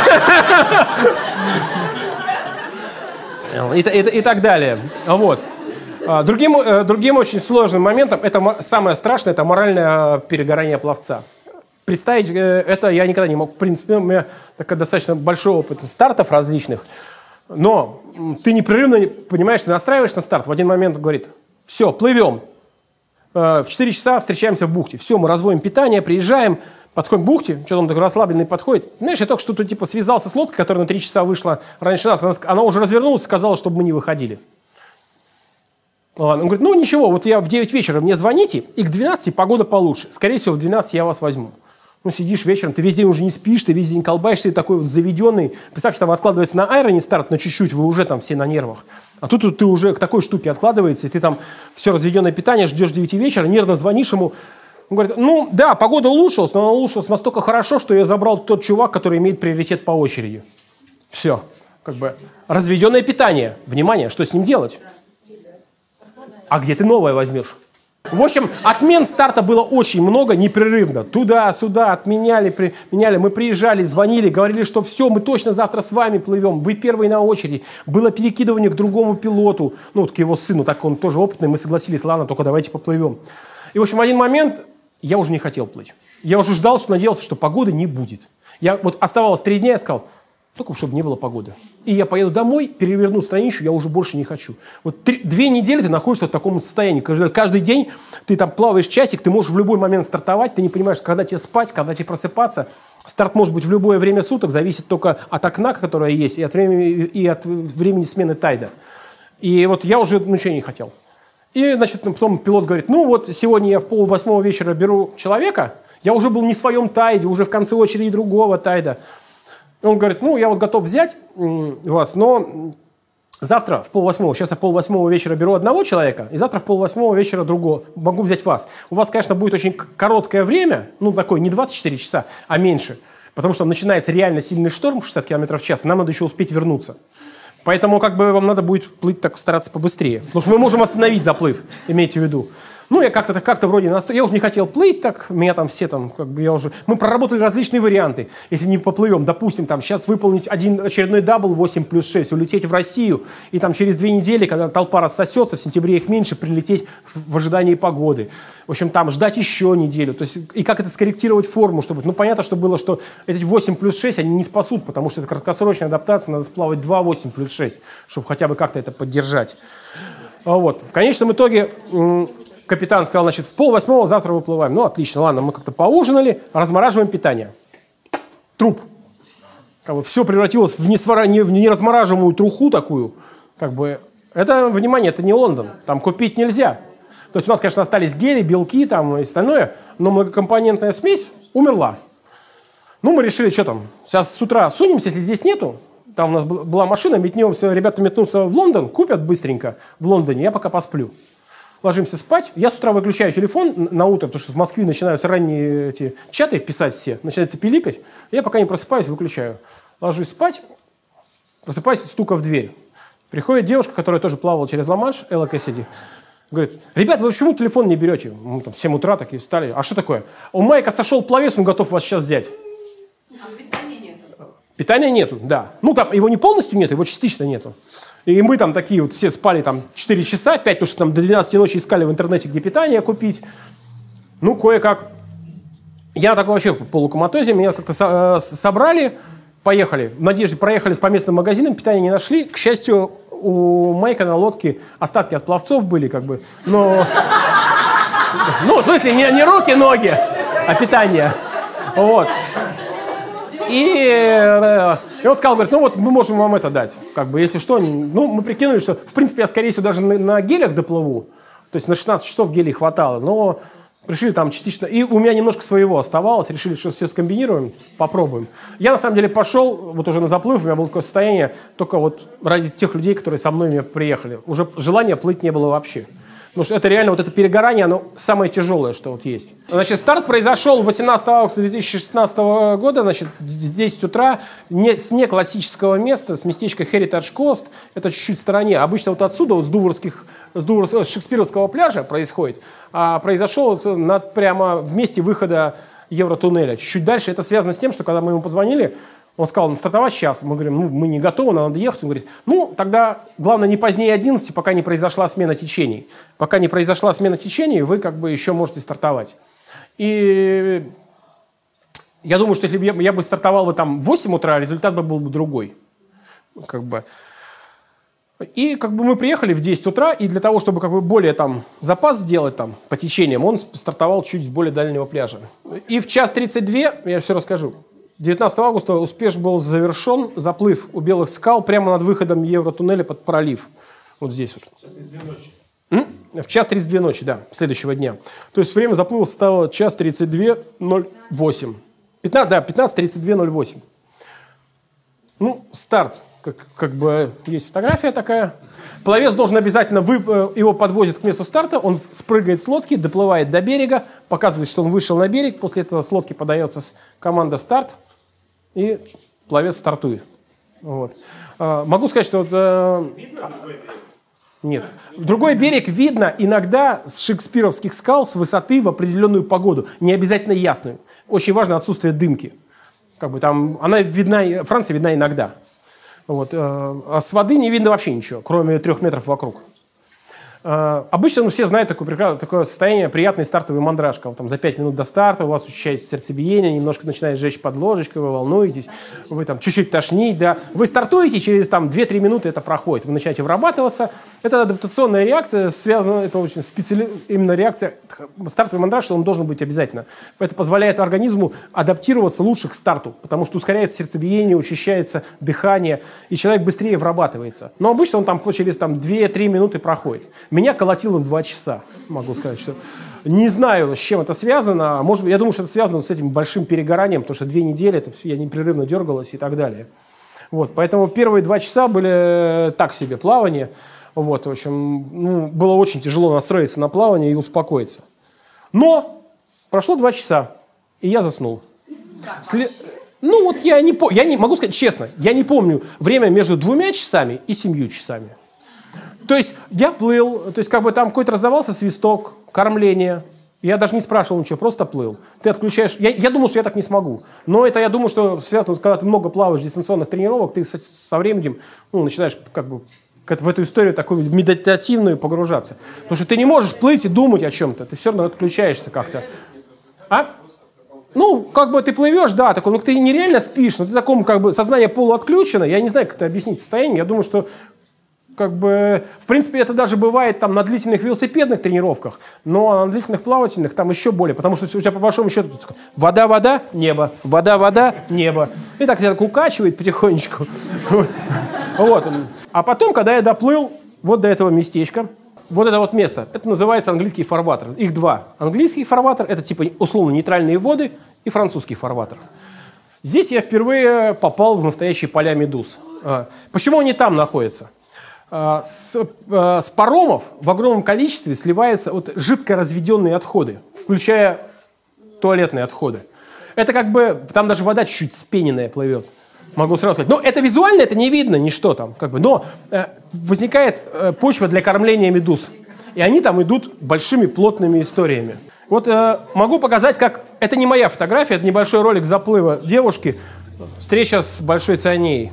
И, и, и так далее. Вот. Другим, другим очень сложным моментом, это самое страшное, это моральное перегорание пловца. Представить это я никогда не мог. В принципе, у меня такой достаточно большой опыт стартов различных. Но ты непрерывно, понимаешь, ты настраиваешь на старт. В один момент говорит, все, плывем. В четыре часа встречаемся в бухте. Все, мы разводим питание, приезжаем, подходим к бухте. Что там такой расслабленный подходит. Знаешь, я только что тут типа связался с лодкой, которая на три часа вышла раньше нас. Она, она уже развернулась, сказала, чтобы мы не выходили. Он говорит, ну ничего, вот я в девять вечера мне звоните, и к двенадцати погода получше. Скорее всего, в двенадцать я вас возьму. Ну, сидишь вечером, ты весь день уже не спишь, ты весь день колбаешься, ты такой вот заведенный. Представьте, там откладывается на айроне старт на чуть-чуть, вы уже там все на нервах. А тут, тут ты уже к такой штуке откладывается, и ты там все разведенное питание, ждешь девяти вечера, нервно звонишь ему. Он говорит, ну да, погода улучшилась, но она улучшилась настолько хорошо, что я забрал тот чувак, который имеет приоритет по очереди. Все. Как бы разведенное питание. Внимание, что с ним делать? А где ты новое возьмешь? В общем, отмен старта было очень много, непрерывно. Туда-сюда отменяли, применяли. Мы приезжали, звонили, говорили, что все, мы точно завтра с вами плывем. Вы первые на очереди. Было перекидывание к другому пилоту, ну, вот к его сыну, так он тоже опытный. Мы согласились, ладно, только давайте поплывем. И, в общем, в один момент я уже не хотел плыть. Я уже ждал, что надеялся, что погоды не будет. Я вот оставалось три дня, я сказал, только чтобы не было погоды. И я поеду домой, переверну страничку, я уже больше не хочу. Вот три, две недели ты находишься в таком состоянии. Когда каждый день ты там плаваешь часик, ты можешь в любой момент стартовать, ты не понимаешь, когда тебе спать, когда тебе просыпаться. Старт может быть в любое время суток, зависит только от окна, которое есть, и от времени, и от времени смены тайда. И вот я уже ничего не хотел. И, значит, потом пилот говорит, ну вот сегодня я в полвосьмого вечера беру человека, я уже был не в своем тайде, уже в конце очереди другого тайда. Он говорит, ну, я вот готов взять вас, но завтра в полвосьмого, сейчас я в полвосьмого вечера беру одного человека, и завтра в полвосьмого вечера другого, могу взять вас. У вас, конечно, будет очень короткое время, ну, такое, не двадцать четыре часа, а меньше, потому что начинается реально сильный шторм, шестьдесят километров в час, нам надо еще успеть вернуться. Поэтому, как бы, вам надо будет плыть так, стараться побыстрее, потому что мы можем остановить заплыв, имейте в виду. Ну, я как-то как вроде насто... Я уже не хотел плыть так, меня там все там, как бы я уже... Мы проработали различные варианты. Если не поплывем, допустим, там сейчас выполнить один очередной дабл восемь плюс шесть, улететь в Россию, и там через две недели, когда толпа рассосется, в сентябре их меньше, прилететь в, в ожидании погоды. В общем, там ждать еще неделю. То есть, и как это скорректировать форму, чтобы... Ну, понятно, что было, что эти восемь плюс шесть, они не спасут, потому что это краткосрочная адаптация, надо сплавать два восемь плюс шесть, чтобы хотя бы как-то это поддержать. Вот. В конечном итоге... Капитан сказал, значит, в полвосьмого завтра выплываем. Ну, отлично, ладно, мы как-то поужинали, размораживаем питание. Труп. Как бы все превратилось в, несвара... в неразмораживаемую труху такую. Как бы, это, внимание, это не Лондон, там купить нельзя. То есть у нас, конечно, остались гели, белки там и остальное, но многокомпонентная смесь умерла. Ну, мы решили, что там, сейчас с утра сунемся, если здесь нету. Там у нас была машина, метнемся, ребята метнутся в Лондон, купят быстренько в Лондоне, я пока посплю. Ложимся спать. Я с утра выключаю телефон на утро, потому что в Москве начинаются ранние эти чаты писать все, начинается пиликать. Я пока не просыпаюсь, выключаю. Ложусь спать, просыпаюсь от стука в дверь. Приходит девушка, которая тоже плавала через Ла-Манш, Элла Кэссиди. Говорит, ребята, вы почему телефон не берете? Мы там в семь утра такие встали. А что такое? У Майка сошел пловец, он готов вас сейчас взять. А питания нету? Питания нету, да. Ну, там его не полностью нет, его частично нету. И мы там такие вот все спали там четыре часа, пять, потому что там до двенадцати ночи искали в интернете, где питание купить. Ну, кое-как. Я такой вообще в полукоматозе, меня как-то со- собрали, поехали. В надежде проехали по местным магазинам, питания не нашли. К счастью, у Майка на лодке остатки от пловцов были, как бы. Но... Ну, в смысле, не, не руки, ноги, а питание. Вот. И, и он сказал, говорит, ну вот мы можем вам это дать. Как бы, если что, ну, мы прикинули, что, в принципе, я, скорее всего, даже на, на гелях доплыву. То есть на шестнадцать часов гелей хватало. Но решили там частично... И у меня немножко своего оставалось. Решили, что все скомбинируем, попробуем. Я, на самом деле, пошел, вот уже на заплыв, у меня было такое состояние, только вот ради тех людей, которые со мной приехали. Уже желания плыть не было вообще. Потому что это реально, вот это перегорание, оно самое тяжелое, что вот есть. Значит, старт произошел восемнадцатого августа две тысячи шестнадцатого года, значит, в десять утра, не, с не классического места, с местечка Heritage Coast, это чуть-чуть в стороне. Обычно вот отсюда, вот с, Дуврских, с, Дувр, с шекспировского пляжа происходит, а произошел вот над, прямо в месте выхода Евротуннеля. Чуть-чуть дальше это связано с тем, что когда мы ему позвонили, он сказал, ну, стартовать сейчас. Мы говорим, ну, мы не готовы, нам надо ехать. Он говорит, ну, тогда главное не позднее одиннадцати, пока не произошла смена течений. Пока не произошла смена течений, вы как бы еще можете стартовать. И я думаю, что если бы я, я бы стартовал бы там в восемь утра, результат бы был бы другой. Как бы. И как бы мы приехали в десять утра, и для того, чтобы как бы более там запас сделать там по течениям, он стартовал чуть с более дальнего пляжа. И в час тридцать два, я все расскажу, девятнадцатого августа успеш был завершен заплыв у Белых скал прямо над выходом Евротуннеля под пролив. Вот здесь вот. В час тридцать две ночи. М? В час тридцать две ночи, да, следующего дня. То есть время заплыва стало час тридцать два ноль восемь. пятнадцать, да, пятнадцать тридцать два ноль восемь. Ну, старт. Как, как бы есть фотография такая. Пловец должен обязательно, вы, его подвозят к месту старта, он спрыгает с лодки, доплывает до берега, показывает, что он вышел на берег, после этого с лодки подается команда «Старт», и пловец стартует. Вот. А, могу сказать, что... Вот, а, Видно другой берег? нет. Другой берег видно иногда с шекспировских скал, с высоты в определенную погоду, не обязательно ясную. Очень важно отсутствие дымки. Как бы там, она видна, Франция видна иногда. Вот. А с воды не видно вообще ничего, кроме трех метров вокруг. Обычно ну, все знают такое, такое состояние, приятный стартовый мандраж. Когда там, за пять минут до старта у вас ощущаете сердцебиение, немножко начинает жечь под ложечкой, вы волнуетесь, вы там чуть-чуть тошнить. Да. Вы стартуете, через там, две-три минуты это проходит. Вы начинаете вырабатываться. Это адаптационная реакция, связана, это очень специальная именно реакция. Стартовый мандраж, он должен быть обязательно. Это позволяет организму адаптироваться лучше к старту, потому что ускоряется сердцебиение, учащается дыхание, и человек быстрее вырабатывается. Но обычно он там через там, две-три минуты проходит. Меня колотило два часа, могу сказать, что не знаю, с чем это связано. Может быть, я думаю, что это связано с этим большим перегоранием, потому что две недели это я непрерывно дергалась и так далее. Вот, поэтому первые два часа были так себе плавание. Вот, в общем, ну, было очень тяжело настроиться на плавание и успокоиться. Но прошло два часа, и я заснул. След... Ну вот я не, по... я не могу сказать честно, я не помню время между двумя часами и семью часами. То есть я плыл, то есть как бы там какой-то раздавался свисток, кормление. Я даже не спрашивал ничего, просто плыл. Ты отключаешь... Я, я думал, что я так не смогу. Но это, я думаю, что связано, когда ты много плаваешь дистанционных тренировок, ты со, со временем ну, начинаешь как бы в эту историю такую медитативную погружаться. Потому что ты не можешь плыть и думать о чем-то. Ты все равно отключаешься как-то. А? Ну, как бы ты плывешь, да, такой, ну ты нереально спишь, но ты в таком как бы сознание полуотключено. Я не знаю, как это объяснить состояние. Я думаю, что как бы, в принципе, это даже бывает там на длительных велосипедных тренировках, но на длительных плавательных там еще более, потому что у тебя по большому счету вода, вода, небо, вода, вода, небо. И так тебя так укачивает потихонечку. Вот. А потом, когда я доплыл вот до этого местечка, вот это вот место, это называется английский фарватер. Их два. Английский фарватер, это типа условно нейтральные воды, и французский фарватер. Здесь я впервые попал в настоящие поля медуз. Почему они там находятся? С, с паромов в огромном количестве сливаются вот жидко разведенные отходы, включая туалетные отходы. Это как бы, там даже вода чуть-чуть спененная плывет, могу сразу сказать. Но это визуально, это не видно, ничто там. Как бы. Но э, возникает э, почва для кормления медуз. И они там идут большими плотными историями. Вот э, могу показать, как... Это не моя фотография, это небольшой ролик заплыва девушки. Встреча с большой цианеей.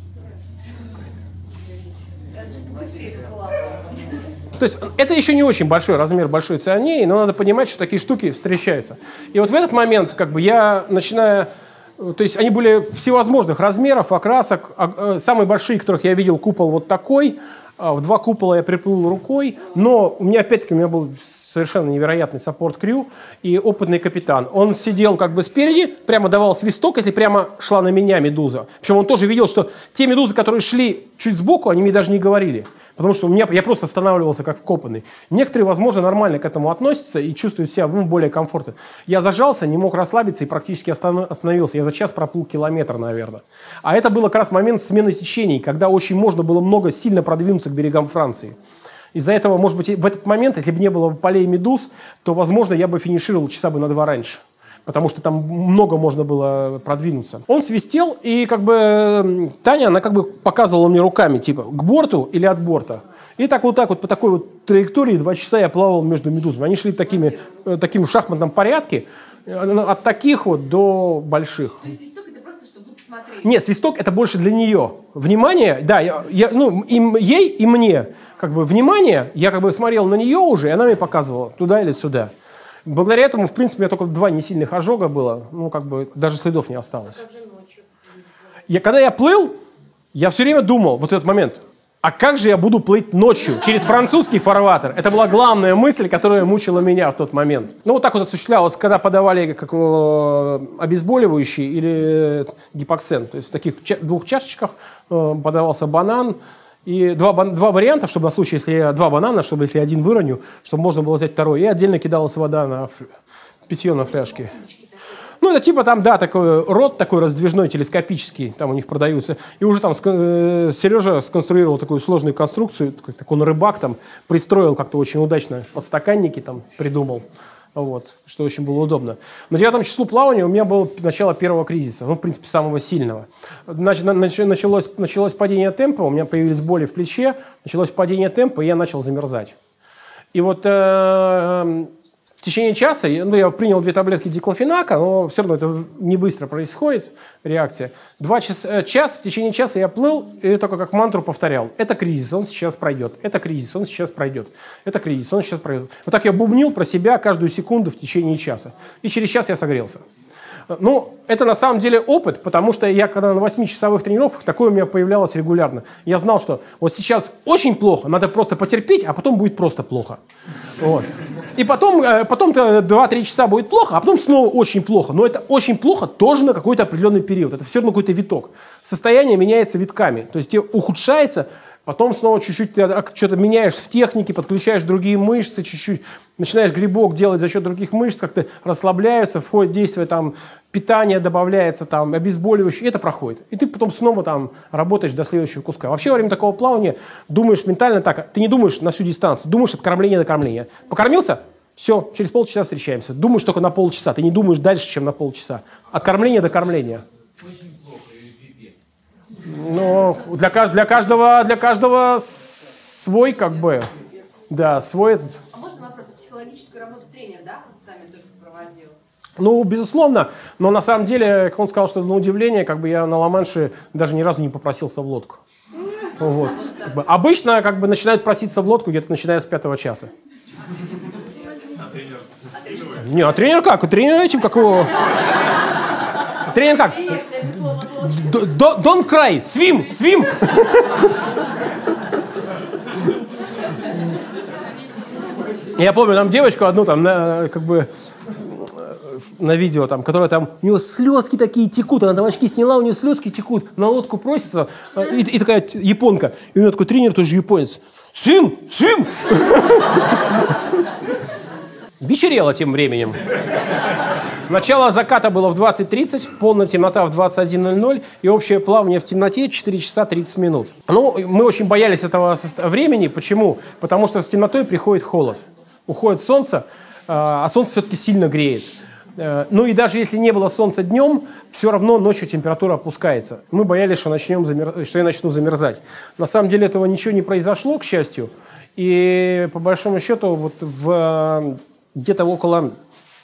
То есть это еще не очень большой размер большой цианеи, но надо понимать, что такие штуки встречаются. И вот в этот момент как бы я начинаю... То есть они были всевозможных размеров, окрасок. Самые большие, которых я видел, купол вот такой. В два купола я приплыл рукой. Но у меня, опять-таки, у меня был совершенно невероятный саппорт-крю и опытный капитан. Он сидел как бы спереди, прямо давал свисток, если прямо шла на меня медуза. Причем он тоже видел, что те медузы, которые шли чуть сбоку, они мне даже не говорили. Потому что у меня, я просто останавливался как вкопанный. Некоторые, возможно, нормально к этому относятся и чувствуют себя ну, более комфортно. Я зажался, не мог расслабиться и практически остановился. Я за час проплыл километр, наверное. А это был как раз момент смены течений, когда очень можно было много сильно продвинуться к берегам Франции. Из-за этого, может быть, в этот момент, если бы не было полей медуз, то, возможно, я бы финишировал часа бы на два раньше. Потому что там много можно было продвинуться. Он свистел, и как бы Таня, она как бы показывала мне руками, типа, к борту или от борта. И так вот так вот, по такой вот траектории два часа я плавал между медузами. Они шли такими, таким в шахматном порядке, от таких вот до больших. То есть свисток это просто, чтобы посмотреть? Нет, свисток это больше для нее. Внимание, да, я, я, ну, им, ей и мне. Как бы внимание, я как бы смотрел на нее уже, и она мне показывала, туда или сюда. Благодаря этому, в принципе, у меня только два несильных ожога было, ну, как бы, даже следов не осталось. Я, когда я плыл, я все время думал, вот в этот момент, а как же я буду плыть ночью через французский фарватер? Это была главная мысль, которая мучила меня в тот момент. Ну, вот так вот осуществлялось, когда подавали как, э, обезболивающий или гипоксен. То есть в таких ча- двух чашечках э, подавался банан. И два, два варианта, чтобы на случай, если я два банана, чтобы если один выроню, чтобы можно было взять второй. И отдельно кидалась вода на ф... питье на фляжке. Ну, это типа там, да, такой рот такой раздвижной, телескопический, там у них продаются. И уже там э, Сережа сконструировал такую сложную конструкцию, как такой он рыбак там, пристроил как-то очень удачно, подстаканники там придумал. Вот, что очень было удобно. На девятом часу плавания у меня было начало первого кризиса, ну, в принципе, самого сильного. Нач, нач, началось, началось падение темпа, у меня появились боли в плече, началось падение темпа, и я начал замерзать. И вот э, в течение часа, ну, я принял две таблетки диклофенака, но все равно это не быстро происходит, реакция. Два часа, час, в течение часа я плыл и только как мантру повторял. Это кризис, он сейчас пройдет. Это кризис, он сейчас пройдет. Это кризис, он сейчас пройдет. Вот так я бубнил про себя каждую секунду в течение часа. И через час я согрелся. Ну, это на самом деле опыт, потому что я, когда на восьмичасовых тренировках, такое у меня появлялось регулярно. Я знал, что вот сейчас очень плохо, надо просто потерпеть, а потом будет просто плохо. Вот. И потом, потом-то два-три часа будет плохо, а потом снова очень плохо. Но это очень плохо тоже на какой-то определенный период. Это все равно какой-то виток. Состояние меняется витками. То есть тебе ухудшается, потом снова чуть-чуть что-то меняешь в технике, подключаешь другие мышцы, чуть-чуть начинаешь грибок делать за счет других мышц, как-то расслабляются, входит действие, там, питание добавляется, там, обезболивающее, и это проходит. И ты потом снова там работаешь до следующего куска. Вообще во время такого плавания думаешь ментально так, ты не думаешь на всю дистанцию, думаешь от кормления до кормления. Покормился? Все, через полчаса встречаемся. Думаешь только на полчаса, ты не думаешь дальше, чем на полчаса. От кормления до кормления. Ну, для, для, каждого, для каждого свой, как бы, да, свой. А можно вопрос? Психологическую работу тренер, да, вот сами только проводил? Ну, безусловно, но на самом деле, как он сказал, что на удивление, как бы я на Ла-Манше даже ни разу не попросился в лодку. Вот. Как бы, обычно как бы начинают проситься в лодку где-то начиная с пятого часа. Не, а тренер как? Тренер этим, как его... Тренер как? Don't cry, swim, swim. Я помню, там девочку одну, там, на, как бы, на видео, там, которая там, у нее слезки такие текут, она там очки сняла, у нее слезки текут, на лодку просится, и, и такая японка. И у нее такой тренер тоже японец. Swim, swim. Вечерело тем временем. Начало заката было в двадцать тридцать, полная темнота в двадцать один ноль ноль и общее плавание в темноте четыре часа тридцать минут. Ну, мы очень боялись этого времени. Почему? Потому что с темнотой приходит холод. Уходит солнце, а солнце все-таки сильно греет. Ну и даже если не было солнца днем, все равно ночью температура опускается. Мы боялись, что, начнем замер... что я начну замерзать. На самом деле этого ничего не произошло, к счастью. И по большому счету вот в... где-то около...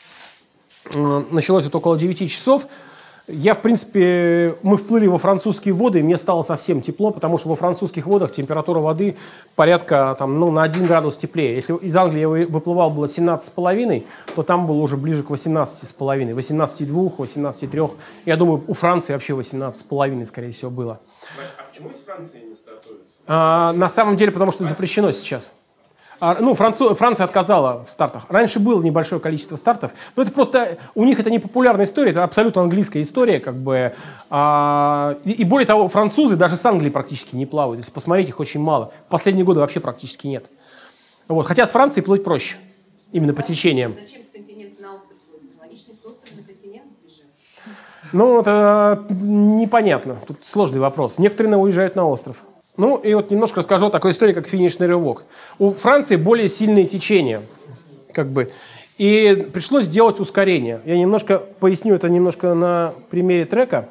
Началось это около девяти часов. Я, в принципе, мы вплыли во французские воды, и мне стало совсем тепло, потому что во французских водах температура воды порядка там, ну, на один градус теплее. Если из Англии я выплывал было семнадцать с половиной, то там было уже ближе к восемнадцати с половиной, восемнадцати двух, восемнадцати трёх. Я думаю, у Франции вообще восемнадцать с половиной, скорее всего, было. А почему из Франции не стартуют? А, на самом деле, потому что запрещено сейчас. А, ну, Францу... Франция отказала в стартах. Раньше было небольшое количество стартов, но это просто у них это не популярная история, это абсолютно английская история, как бы. А, и, и более того, французы даже с Англии практически не плавают. Если посмотреть, их очень мало. В последние годы вообще практически нет. Вот. Хотя с Францией плыть проще, именно по течениям. Зачем с континента на остров плыть? Логично, с острова на континент сбежать. Ну, это непонятно. Тут сложный вопрос. Некоторые уезжают на остров. Ну, и вот немножко расскажу о такой истории, как финишный рывок. У Франции более сильные течения, как бы, и пришлось делать ускорение. Я немножко поясню это немножко на примере трека.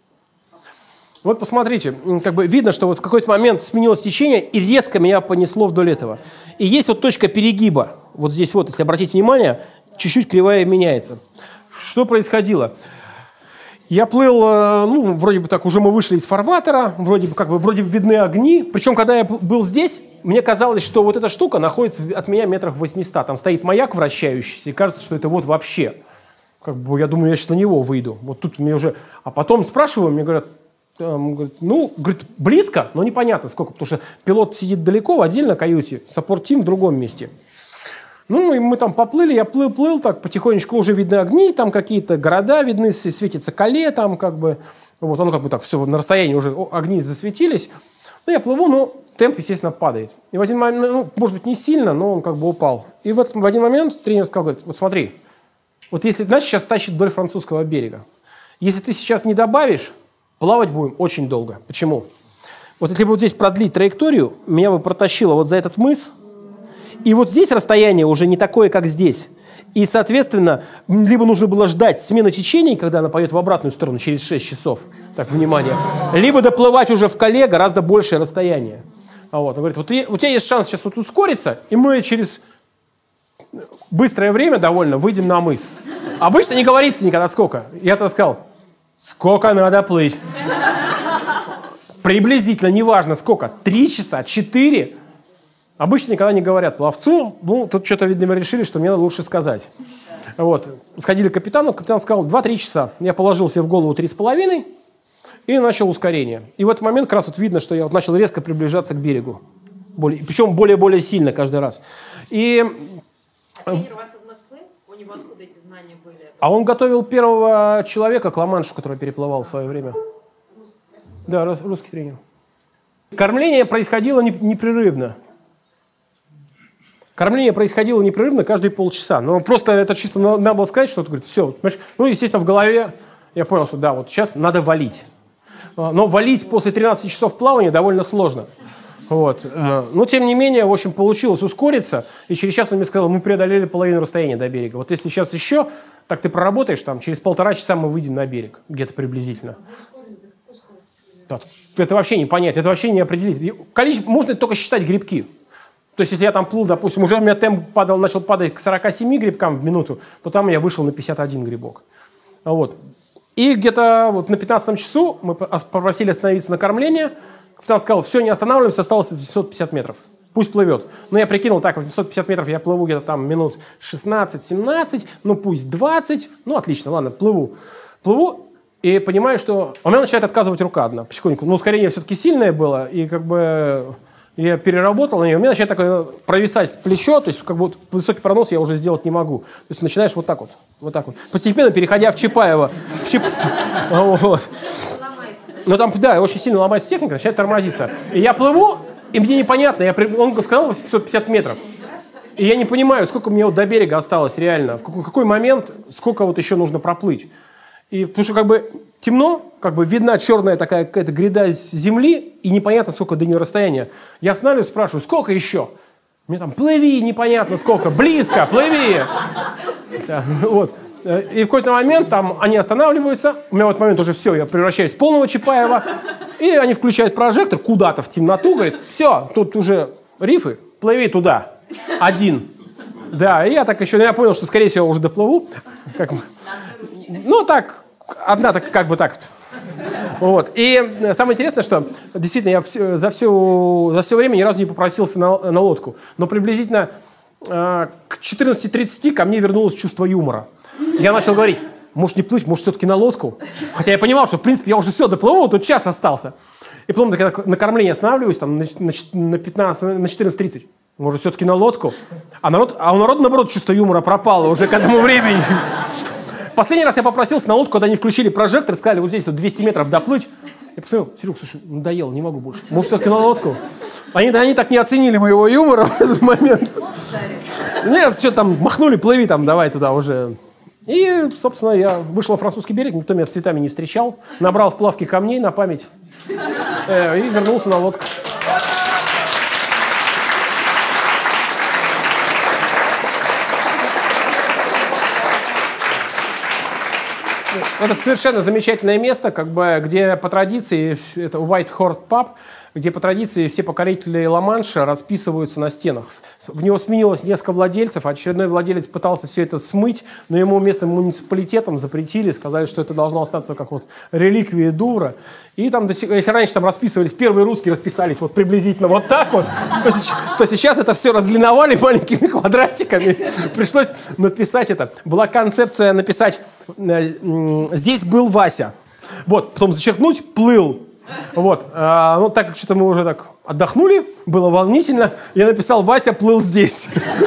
Вот посмотрите, как бы видно, что вот в какой-то момент сменилось течение, и резко меня понесло вдоль этого. И есть вот точка перегиба. Вот здесь вот, если обратите внимание, чуть-чуть кривая меняется. Что происходило? Я плыл, ну, вроде бы так, уже мы вышли из фарватера, вроде бы, как бы, вроде бы видны огни. Причем, когда я был здесь, мне казалось, что вот эта штука находится от меня метрах в восьмистах. Там стоит маяк вращающийся, и кажется, что это вот вообще. Как бы, я думаю, я сейчас на него выйду. Вот тут мне уже... А потом спрашиваю, мне говорят, ну, говорит, близко, но непонятно сколько, потому что пилот сидит далеко, в отдельной каюте, саппорт-тим в другом месте. Ну, и мы там поплыли, я плыл-плыл, так потихонечку уже видны огни, там какие-то города видны, светится Кале, там как бы, вот, он как бы так, все, на расстоянии уже огни засветились. Ну, я плыву, но темп, естественно, падает. И в один момент, ну, может быть, не сильно, но он как бы упал. И в, этот, в один момент тренер сказал, говорит, вот смотри, Вот если нас сейчас тащит вдоль французского берега, если ты сейчас не добавишь, плавать будем очень долго. Почему? Вот если бы вот здесь продлить траекторию, меня бы протащило вот за этот мыс, и вот здесь расстояние уже не такое, как здесь. И, соответственно, либо нужно было ждать смены течений, когда она пойдет в обратную сторону через шесть часов, так, внимание, либо доплывать уже в Кале гораздо большее расстояние. А вот, он говорит, вот у тебя есть шанс сейчас вот ускориться, и мы через быстрое время довольно выйдем на мыс. Обычно не говорится никогда сколько. Я тогда сказал, сколько надо плыть. Приблизительно, неважно сколько, три часа, четыре. Обычно никогда не говорят пловцу. Ну, тут что-то, видимо, решили, что мне надо лучше сказать. Вот. Сходили к капитану, капитан сказал два-три часа. Я положил себе в голову три с половиной и начал ускорение. И в этот момент как раз вот видно, что я вот начал резко приближаться к берегу. Более, причем более-более сильно каждый раз. И... Тренер у вас из Москвы? У него откуда эти знания были? А он готовил первого человека к Ла-Маншу, который переплывал в свое время. Да, русский тренер. Кормление происходило непрерывно. Кормление происходило непрерывно каждые полчаса. Но просто это чисто надо было сказать, что-то, говорит, все. Ну, естественно, в голове я понял, что да, вот сейчас надо валить. Но валить после тринадцати часов плавания довольно сложно. Вот. Но, тем не менее, в общем, получилось ускориться. И через час он мне сказал, мы преодолели половину расстояния до берега. Вот если сейчас еще, так ты проработаешь, там, через полтора часа мы выйдем на берег. Где-то приблизительно. Это вообще не понять, это вообще не определить. Количество, можно только считать грибки. То есть, если я там плыл, допустим, уже у меня темп падал, начал падать к сорока семи грибкам в минуту, то там я вышел на пятьдесят один грибок. Вот. И где-то вот на пятнадцатом часу мы попросили остановиться на кормление. Капитан сказал, все, не останавливаемся, осталось восемьсот пятьдесят метров. Пусть плывет. Но я прикинул, так, восемьсот пятьдесят метров я плыву где-то там минут шестнадцать-семнадцать, ну пусть двадцать. Ну, отлично, ладно, плыву. Плыву. И понимаю, что у меня начинает отказывать рука одна, потихоньку. Но ускорение все-таки сильное было, и как бы я переработал на нее. У меня начинает такое провисать плечо, то есть как бы вот высокий пронос я уже сделать не могу. То есть начинаешь вот так вот, вот так вот, постепенно переходя в Чапаева. В Чап... вот. Но там, да, очень сильно ломается техника, начинает тормозиться. И я плыву, и мне непонятно, я... он сказал восемьсот пятьдесят метров. И я не понимаю, сколько мне вот до берега осталось реально, в какой, какой момент, сколько вот еще нужно проплыть. И потому что как бы темно, как бы видна черная такая какая-то гряда земли, и непонятно, сколько до нее расстояния. Я останавливаюсь, спрашиваю, сколько еще? Мне там, плыви, непонятно сколько, близко, плыви. Вот. И в какой-то момент там они останавливаются, у меня в этот момент уже все, я превращаюсь в полного Чапаева, и они включают прожектор куда-то в темноту, говорят, все, тут уже рифы, плыви туда, один. Да, и я так еще, ну, я понял, что скорее всего уже доплыву. Как... Ну, так, одна так, как бы так. Вот. И самое интересное, что действительно я все, за, все, за все время ни разу не попросился на, на лодку. Но приблизительно э, к четырнадцати тридцати ко мне вернулось чувство юмора. Я начал говорить, может не плыть, может все-таки на лодку. Хотя я понимал, что в принципе я уже все доплыву, тут час остался. И потом, когда на кормление останавливаюсь, там, на, на, пятнадцать, на четырнадцать тридцать, может все-таки на лодку. А, народ, а у народа, наоборот, чувство юмора пропало уже к этому времени. Последний раз я попросился на лодку, когда они включили прожектор, сказали, вот здесь вот двести метров доплыть. Я посмотрел, Серег, слушай, надоело, не могу больше. Может, все-таки на лодку? Они, они так не оценили моего юмора в этот момент. Нет, что там, махнули, плыви там, давай туда уже. И, собственно, я вышел на французский берег, никто меня с цветами не встречал. Набрал в плавке камней на память э, и вернулся на лодку. Это совершенно замечательное место, как бы, где по традиции, это White Horse Pub, где по традиции все покорители Ла-Манша расписываются на стенах. В него сменилось несколько владельцев, очередной владелец пытался все это смыть, но ему местным муниципалитетом запретили, сказали, что это должно остаться как вот реликвия Дувра. И там, если раньше там расписывались, первые русские расписались вот приблизительно вот так вот, то, то сейчас это все разлиновали маленькими квадратиками. Пришлось написать это. Была концепция написать «Здесь был Вася». Вот, потом зачеркнуть «Плыл». Вот, а, ну так как что-то мы уже так отдохнули, было волнительно, я написал «Вася плыл здесь».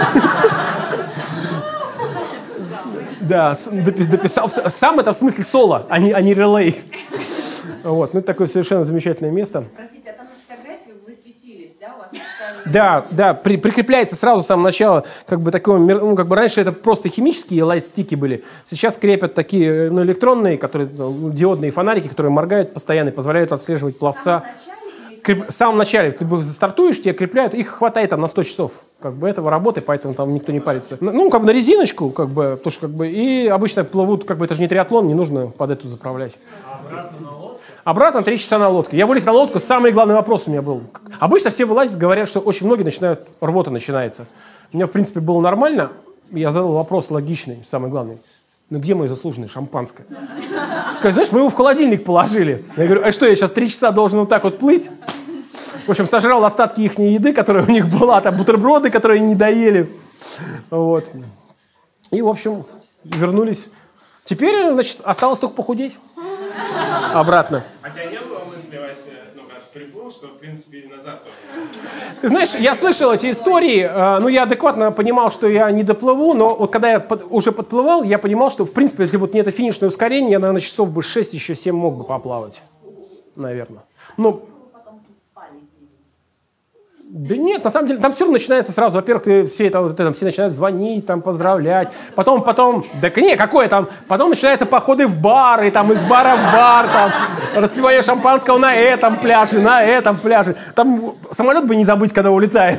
Да, дописал. Сам это в смысле соло, а не релей. Вот, ну это такое совершенно замечательное место. Простите, а там на фотографии вы светились, да, у вас специальные... Да, да, при, прикрепляется сразу с самого начала, как бы такое, ну, как бы раньше это просто химические лайт-стики были, сейчас крепят такие, ну, электронные, которые, ну, диодные фонарики, которые моргают постоянно и позволяют отслеживать пловца. Креп... В самом начале ты стартуешь, тебе крепляют, их хватает там на сто часов, как бы этого работы, поэтому там никто не парится. Ну, как бы на резиночку, как бы, потому что, как бы, и обычно плывут, как бы, это же не триатлон, не нужно под эту заправлять. А обратно на лодке? Обратно три часа на лодке. Я вылез на лодку, самый главный вопрос у меня был. Обычно все вылазят, говорят, что очень многие начинают, рвота начинается. У меня, в принципе, было нормально, я задал вопрос логичный, самый главный. Ну где мое заслуженное шампанское? Сказать, знаешь, мы его в холодильник положили. Я говорю, а что, я сейчас три часа должен вот так вот плыть? В общем, сожрал остатки их еды, которая у них была, там бутерброды, которые они не доели. Вот. И, в общем, вернулись. Теперь, значит, осталось только похудеть. Обратно. А у тебя не было мысли, Вася, ну, как приплыл, что, в принципе, и назад тоже? Ты знаешь, я слышал эти истории, э, ну, я адекватно понимал, что я не доплыву, но вот когда я под, уже подплывал, я понимал, что, в принципе, если вот не это финишное ускорение, я, наверное, часов бы шесть, еще семь мог бы поплавать. Наверное. Ну, да нет, на самом деле, там все равно начинается сразу. Во-первых, ты, все, это, вот, там, все начинают звонить, там, поздравлять. Потом, потом, да не, какое там, потом начинаются походы в бары, там, из бара в бар, там, распивание шампанского на этом пляже, на этом пляже. Там самолет бы не забыть, когда улетает.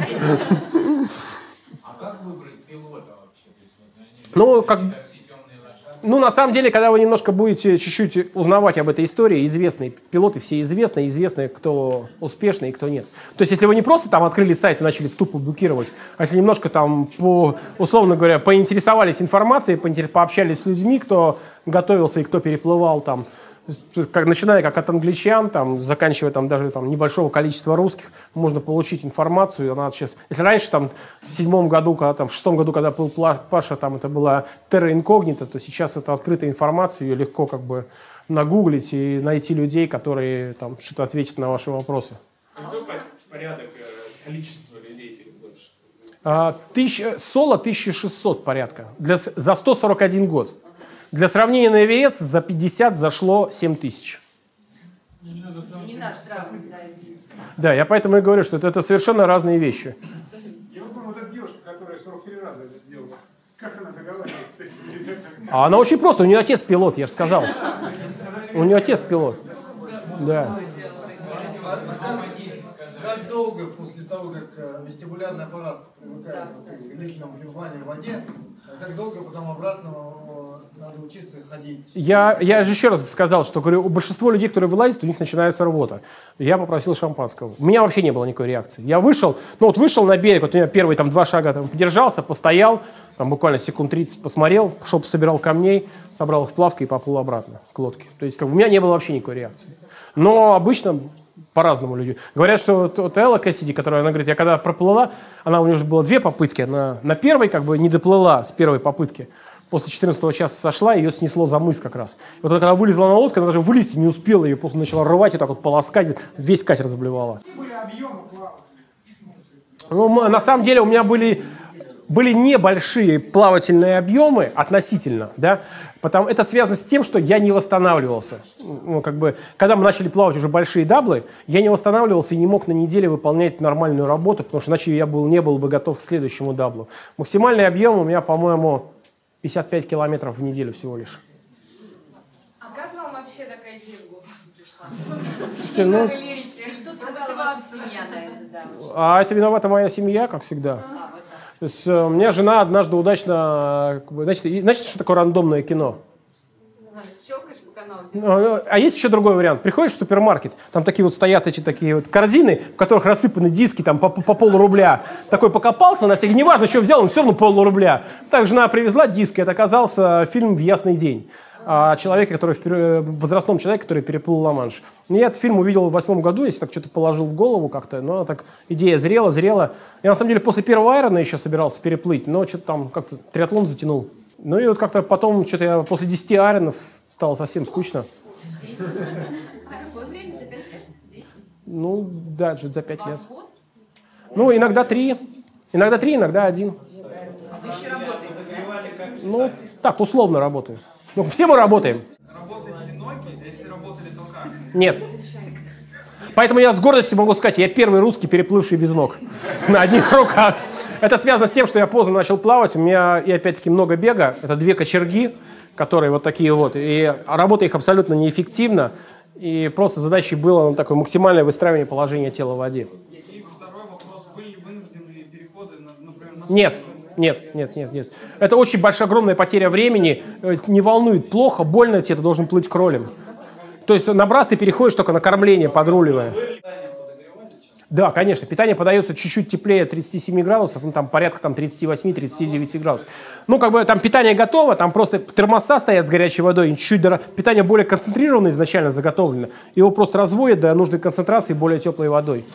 А как выбрать пилота вообще? Ну, как... Ну, на самом деле, когда вы немножко будете чуть-чуть узнавать об этой истории, известные пилоты все известны, известны, кто успешный и кто нет. То есть, если вы не просто там открыли сайт и начали тупо букировать, а если немножко там, по, условно говоря, поинтересовались информацией, пообщались с людьми, кто готовился и кто переплывал там, как, начиная как от англичан, там, заканчивая там, даже там, небольшого количества русских, можно получить информацию. Она сейчас, если раньше, там, в седьмом году, когда, там, в шестом году, когда был Паша, там, это была терра инкогнита, то сейчас это открытая информация, ее легко как бы нагуглить и найти людей, которые там, что-то ответят на ваши вопросы. Какой порядок, количество людей переплывших? А, тысяч, соло тысяча шестьсот порядка, для, за сто сорок один год. Для сравнения, на Эверест за пятьдесят зашло семь тысяч. Не надо сравнивать, да, извините. Да, я поэтому и говорю, что это, это совершенно разные вещи. Я вот думаю, вот эта девушка, которая сорок три раза это сделала, как она договаривалась с этими ребятами? А она очень просто, у нее отец пилот, я же сказал. У нее отец пилот. Да. А как, как долго после того, как вестибулярный аппарат привыкает к длительному пребыванию в воде, как долго потом обратно надо учиться ходить? Я, я же еще раз сказал, что говорю, у большинства людей, которые вылазят, у них начинается рвота. Я попросил шампанского. У меня вообще не было никакой реакции. Я вышел, ну вот вышел на берег, вот у меня первые там два шага там подержался, постоял, там буквально секунд тридцать посмотрел, пошел пособирал камней, собрал их в плавкой и поплыл обратно к лодке. То есть как бы, у меня не было вообще никакой реакции. Но обычно по-разному люди. Говорят, что вот, вот Элла Кэссиди, которая, она говорит, я когда проплыла, она у нее уже было две попытки, она на первой как бы не доплыла с первой попытки. После четырнадцатого часа сошла, ее снесло за мыс как раз. И вот она, когда вылезла на лодку, она даже вылезти не успела, ее просто начала рвать и так вот полоскать, весь катер заблевала. Какие были объемы плавания? Ну, на самом деле у меня были, были небольшие плавательные объемы относительно, да, потому это связано с тем, что я не восстанавливался. Ну, как бы, когда мы начали плавать уже большие даблы, я не восстанавливался и не мог на неделе выполнять нормальную работу, потому что иначе я был, не был бы готов к следующему даблу. Максимальный объем у меня, по-моему, пятьдесят пять километров в неделю всего лишь. А как вам вообще такая идея в голову пришла? Слушайте, ну, Что сказала ваша семья на это, да? а это виновата моя семья, как всегда. То есть, э, у меня жена однажды удачно... Как бы, знаете, знаете, что такое рандомное кино? Щелкаешь по каналу. Ну, а есть еще другой вариант. Приходишь в супермаркет, там такие вот стоят эти такие вот корзины, в которых рассыпаны диски там по, по полрубля. Такой покопался на всякий, неважно, что взял, он все равно полрубля. Так жена привезла диски, это оказался фильм «В ясный день». О человеке, который, возрастном человеке, который переплыл Ла-Манш. Я этот фильм увидел в восьмом году, если так что-то положил в голову как-то, но так идея зрела, зрела. Я на самом деле после первого айрона еще собирался переплыть, но что-то там как-то триатлон затянул. Ну и вот как-то потом, что-то я после десяти айронов стало совсем скучно. десять? За какое время? За пять лет? десять? Ну, да, что-то за пять лет. Год? Ну, иногда три. Иногда три, иногда один. А вы еще работаете, да? Ну, так, условно работаю. Ну, все мы работаем. Работали ли ноги? Если работали, то как? Нет. Поэтому я с гордостью могу сказать, я первый русский, переплывший без ног. На одних руках. Это связано с тем, что я поздно начал плавать. У меня, и опять-таки, много бега. Это две кочерги, которые вот такие вот. И работа их абсолютно неэффективна. И просто задачей было ну, такое максимальное выстраивание положения тела в воде. И второй вопрос. Были вынужденные переходы, например, на... Нет. Нет, нет, нет, нет. Это очень большая, огромная потеря времени. Не волнует, плохо, больно тебе, ты должен плыть кролем. То есть на брас ты переходишь только на кормление, подруливая. Да, конечно, питание подается чуть-чуть теплее тридцати семи градусов, ну там порядка там тридцати восьми — тридцати девяти градусов. Ну как бы там питание готово, там просто термоса стоят с горячей водой, чуть-чуть дор... питание более концентрированное изначально заготовлено. Его просто разводят до нужной концентрации более теплой водой.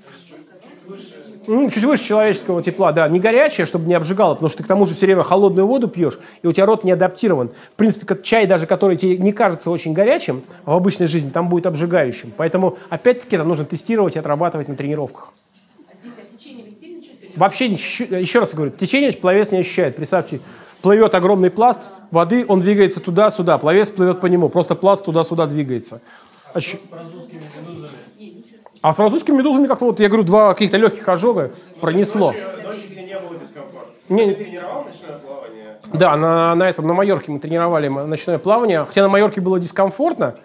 Ну, чуть выше человеческого тепла, да. Не горячее, чтобы не обжигало, потому что ты к тому же все время холодную воду пьешь, и у тебя рот не адаптирован. В принципе, как чай, даже который тебе не кажется очень горячим, в обычной жизни там будет обжигающим. Поэтому, опять-таки, это нужно тестировать и отрабатывать на тренировках. Извините, а течение вы сильно чувствуете? Вообще, еще раз говорю, течение пловец не ощущает. Представьте, плывет огромный пласт воды, он двигается туда-сюда, пловец плывет по нему, просто пласт туда-сюда двигается. А что с французскими медузами? А с французскими медузами как-то, вот, я говорю, два каких-то легких ожога пронесло. Ночью, ночью где не было дискомфорта. Не, Ты тренировал ночное плавание? Да, на, на этом, на Майорке мы тренировали ночное плавание. Хотя на Майорке было дискомфортно,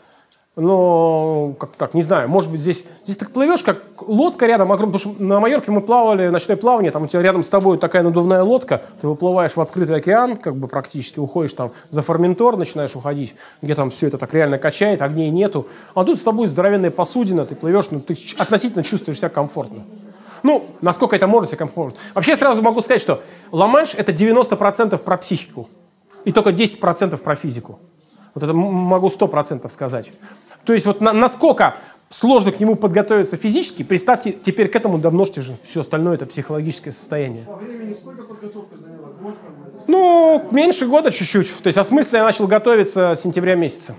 но, как так, не знаю, может быть, здесь, здесь ты плывешь, как лодка рядом, огромная, потому что на Майорке мы плавали ночное плавание, там у тебя рядом с тобой такая надувная лодка, ты выплываешь в открытый океан, как бы практически уходишь там за Форментор, начинаешь уходить, где там все это так реально качает, огней нету, а тут с тобой здоровенная посудина, ты плывешь, ну, ты относительно чувствуешь себя комфортно. Ну, насколько это может себе комфортно. Вообще сразу могу сказать, что Ла-Манш — это девяносто процентов про психику и только десять процентов про физику. Вот это могу сто процентов сказать. То есть вот на, насколько сложно к нему подготовиться физически, представьте, теперь к этому домножьте же все остальное, это психологическое состояние. По времени сколько подготовка заняла? Год? Ну, меньше года чуть-чуть. То есть о смысле я начал готовиться с сентября месяца.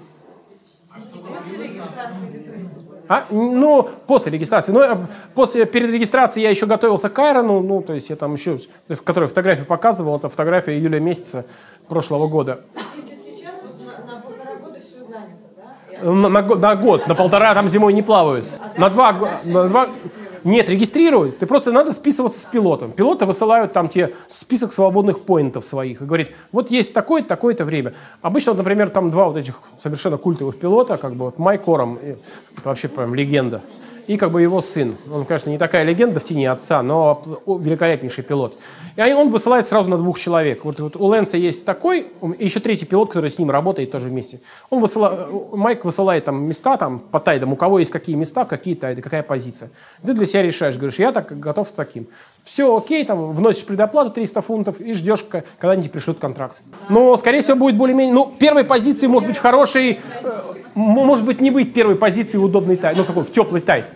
А? Ну, после регистрации. Но после, перед регистрацией я еще готовился к Айрону, ну, то есть я там еще, в которой фотографию показывал, это фотография июля месяца прошлого года. Если сейчас вот на, на полтора года все занято, да? На, на, на год, на полтора там зимой не плавают. На два, на два... Нет, регистрируют. Ты просто надо списываться с пилотом. Пилоты высылают там тебе список свободных поинтов своих и говорит, вот есть такое-то, такое-то время. Обычно, вот, например, там два вот этих совершенно культовых пилота, как бы вот Майк Ором, это вообще прям легенда, и как бы его сын. Он, конечно, не такая легенда в тени отца, но великолепнейший пилот. И он высылает сразу на двух человек. Вот, вот у Лэнса есть такой, и еще третий пилот, который с ним работает тоже вместе. Он высыла, Майк высылает там места там, по тайдам, у кого есть какие места, в какие тайды, какая позиция. Ты для себя решаешь, говоришь, я так готов с таким. Все окей, там, вносишь предоплату триста фунтов и ждешь, когда-нибудь пришлют контракт. Но, скорее всего, будет более-менее... Ну, первой позиции может быть в хорошей... Может быть, не быть первой позиции в удобный тайд, ну, какой, в теплый тайд.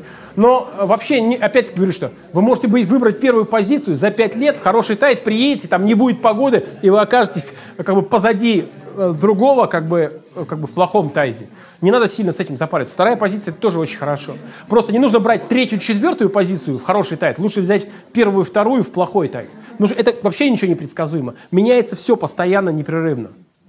Но вообще, опять говорю, что вы можете быть, выбрать первую позицию за пять лет, в хороший тайд, приедете, там не будет погоды, и вы окажетесь как бы позади другого, как бы, как бы в плохом тайде. Не надо сильно с этим запариваться. Вторая позиция — это тоже очень хорошо. Просто не нужно брать третью, четвертую позицию в хороший тайд. Лучше взять первую, вторую в плохой тайд. Потому что это вообще ничего не предсказуемо. Меняется все постоянно, непрерывно.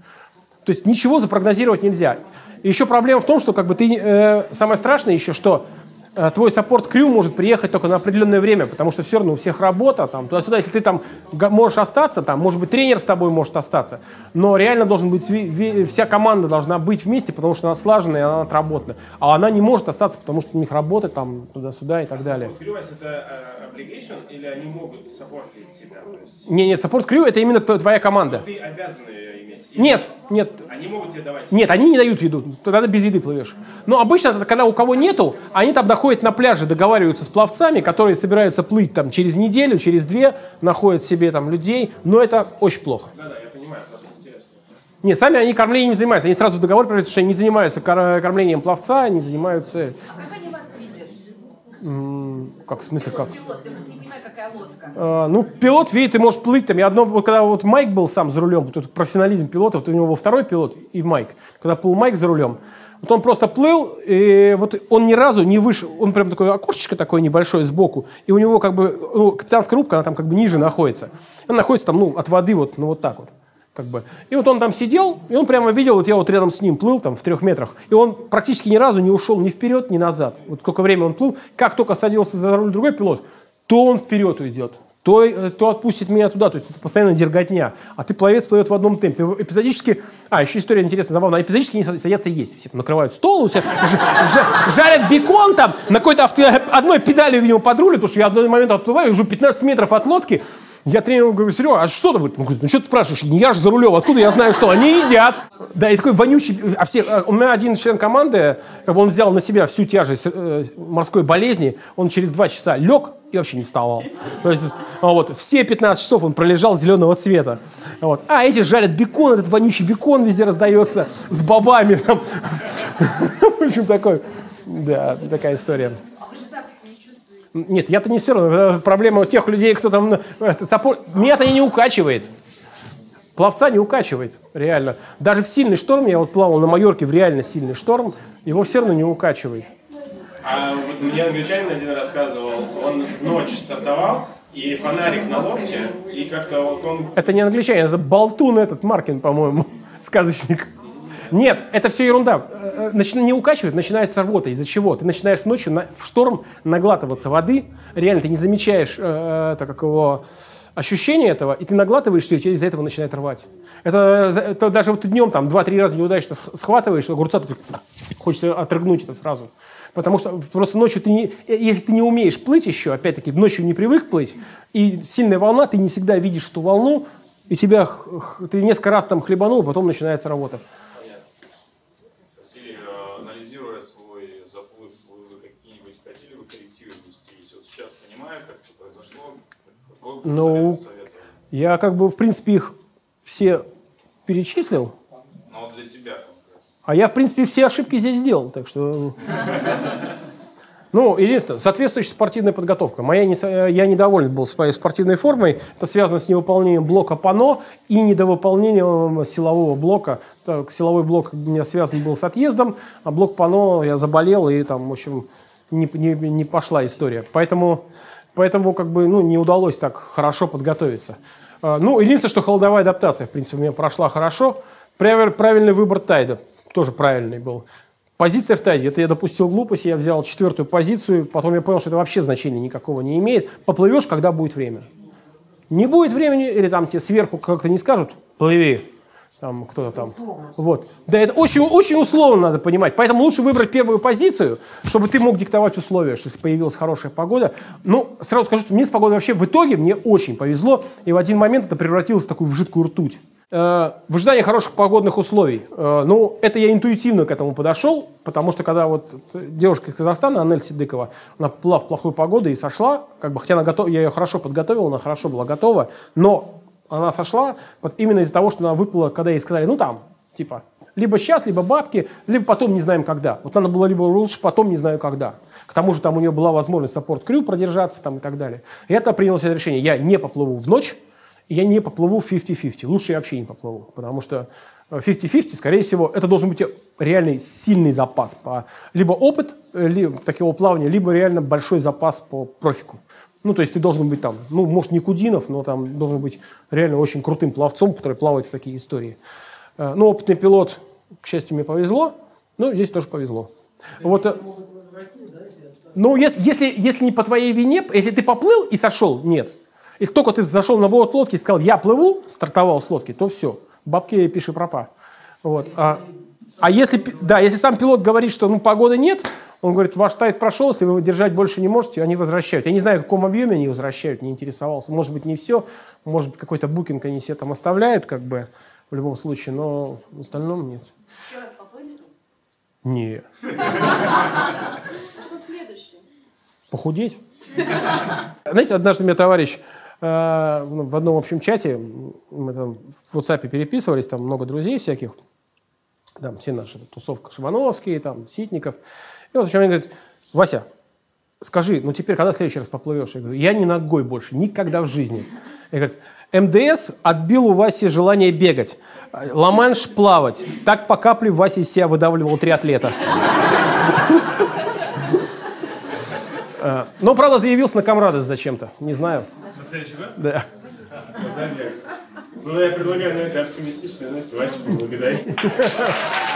То есть ничего запрогнозировать нельзя. И еще проблема в том, что как бы ты, э, самое страшное еще, что э, твой саппорт-крю может приехать только на определенное время, потому что все равно у всех работа, там, туда-сюда, если ты там можешь остаться, там, может быть, тренер с тобой может остаться, но реально должен быть, вся команда должна быть вместе, потому что она слаженная, и она отработана. А она не может остаться, потому что у них работа там, туда-сюда и так далее. Саппорт-крю это obligation или они могут саппортить тебя? Не-не, саппорт-крю — это именно твоя команда. Ты обязан ее иметь? Нет, нет. Они могут тебе давать? Нет, они не дают еду, тогда без еды плывешь. Но обычно, когда у кого нету, они там доходят на пляже, договариваются с пловцами, которые собираются плыть там через неделю, через две, находят себе там людей, но это очень плохо. Да-да, я понимаю, просто интересно. Нет, сами они кормлением не занимаются, они сразу в договор приводят, что они не занимаются кормлением пловца, они занимаются... А как они вас видят? М- как, в смысле, как? Пилот, я просто не понимаю, какая лодка. А, ну, пилот, видит, ты можешь плыть там. И одно, вот когда вот Майк был сам за рулем, вот этот профессионализм пилота, вот у него был второй пилот и Майк. Когда плыл Майк за рулем, вот он просто плыл, и вот он ни разу не вышел, он прям такое окошечко такое небольшое сбоку, и у него как бы, ну, капитанская рубка, она там как бы ниже находится. Она находится там, ну, от воды вот, ну, вот так вот. Как бы. И вот он там сидел, и он прямо видел, вот я вот рядом с ним плыл, там, в трех метрах, и он практически ни разу не ушел ни вперед, ни назад. Вот сколько времени он плыл, как только садился за руль другой пилот, то он вперед уйдет, то, то отпустит меня туда, то есть это постоянно дерготня. А ты пловец плывет в одном темпе. Эпизодически, а, еще история интересная, забавная, эпизодически они садятся есть, все там накрывают стол, у себя жарят бекон там, на какой-то авто, одной педалью, видимо, под рулем, потому что я в один момент отплываю, уже пятнадцать метров от лодки. Я тренеру говорю: Серега, а что там? Он говорит: ну что ты спрашиваешь? Не я же за рулем, откуда я знаю, что? Они едят. Да, и такой вонючий. А все, у меня один член команды, как бы он взял на себя всю тяжесть э, морской болезни, он через два часа лег и вообще не вставал. То есть, вот, все пятнадцать часов он пролежал зеленого цвета. Вот. А эти жарят бекон, этот вонючий бекон везде раздается с бобами. Там. В общем, такой, да, такая история. Нет, я-то не все равно. Проблема тех людей, кто там... Это, сапор... Меня-то и не укачивает. Пловца не укачивает, реально. Даже в сильный шторм, я вот плавал на Майорке в реально сильный шторм, его все равно не укачивает. А вот мне англичанин один рассказывал, он ночью стартовал, и фонарик на лодке, и как-то вот он... Это не англичанин, это болтун этот, Маркин, по-моему, сказочник. Нет, это все ерунда. Начи... Не укачивает, начинается рвота. Из-за чего? Ты начинаешь ночью на... в шторм наглатываться воды. Реально, ты не замечаешь э, это, как его, ощущение этого, и ты наглатываешься, и тебя из-за этого начинает рвать. Это, это даже вот ты днем там два-три раза неудачно схватываешь огурца, то ты хочется отрыгнуть это сразу. Потому что просто ночью ты не... Если ты не умеешь плыть еще, опять-таки, ночью не привык плыть, и сильная волна, ты не всегда видишь эту волну, и тебя... Ты несколько раз там хлебанул, а потом начинается работа. Анализируя свой заплыв, вы какие-нибудь хотели бы коррективы внести? Вот сейчас понимаю, как это произошло, какой бы ну, совет советовали? Я как бы, в принципе, их все перечислил. Но для себя. А я, в принципе, все ошибки здесь сделал, так что... Ну, единственное, соответствующая спортивная подготовка. Моя не, я недоволен был своей спортивной формой. Это связано с невыполнением блока ПАНО и недовыполнением силового блока. Так, силовой блок у меня связан был с отъездом, а блок ПАНО я заболел, и там, в общем, не, не, не пошла история. Поэтому, поэтому как бы, ну, не удалось так хорошо подготовиться. Ну, единственное, что холодовая адаптация, в принципе, у меня прошла хорошо. Правильный выбор тайда тоже правильный был. Позиция в тайде. Это я допустил глупость, я взял четвертую позицию, потом я понял, что это вообще значения никакого не имеет. Поплывешь, когда будет время. Не будет времени, или там тебе сверху как-то не скажут, плыви, там кто-то там. Вот. Да, это очень, очень условно надо понимать. Поэтому лучше выбрать первую позицию, чтобы ты мог диктовать условия, чтобы появилась хорошая погода. Ну, сразу скажу, что мне с погодой вообще в итоге мне очень повезло, и в один момент это превратилось в такую в жидкую ртуть. В ожидании хороших погодных условий. Ну, это я интуитивно к этому подошел, потому что когда вот девушка из Казахстана, Анель Сидыкова, она плыла в плохую погоду и сошла, как бы, хотя она готов, я ее хорошо подготовил, она хорошо была готова, но она сошла вот именно из-за того, что она выплыла, когда ей сказали, ну там, типа, либо сейчас, либо бабки, либо потом не знаем когда. Вот надо было либо лучше потом не знаю когда. К тому же там у нее была возможность саппорт-крю продержаться там и так далее. И это принялось это решение. Я не поплыву в ночь, я не поплыву в пятьдесят пятьдесят. Лучше я вообще не поплыву, потому что пятьдесят пятьдесят, скорее всего, это должен быть реальный сильный запас. По, либо опыт либо, такого плавания, либо реально большой запас по профику. Ну, то есть ты должен быть там, ну, может, не Кудинов, но там должен быть реально очень крутым пловцом, который плавает в такие истории. Ну, опытный пилот, к счастью, мне повезло, но здесь тоже повезло. Вот, ну, если, если, если не по твоей вине, если ты поплыл и сошел, нет. И только ты зашел на борт лодки и сказал, я плыву, стартовал с лодки, то все, бабки пиши пропа. Вот. А, а если, да, если сам пилот говорит, что ну, погоды нет, он говорит, ваш тайд прошел, если вы держать больше не можете, они возвращают. Я не знаю, в каком объеме они возвращают, не интересовался. Может быть, не все, может быть, какой-то букинг они себе там оставляют, как бы, в любом случае, но в остальном нет. Еще раз поплыли? Нет. А что следующее? Похудеть. Знаете, однажды мне товарищ э, в одном общем чате, мы там в WhatsApp переписывались, там много друзей всяких, там все наши, тусовка Шивановские, там, Ситников. И вот он говорит, Вася, скажи, ну теперь когда в следующий раз поплывешь? Я говорю, я не ногой больше, никогда в жизни. Я говорю, МДС отбил у Васи желание бегать, Ла-Манш плавать. Так по капле Вася из себя выдавливал триатлета. Но, правда, заявился на Камрадос зачем-то. Не знаю. На следующий год? Да. Ну, я предлагаю на этой оптимистичной ноте Васю поблагодарить.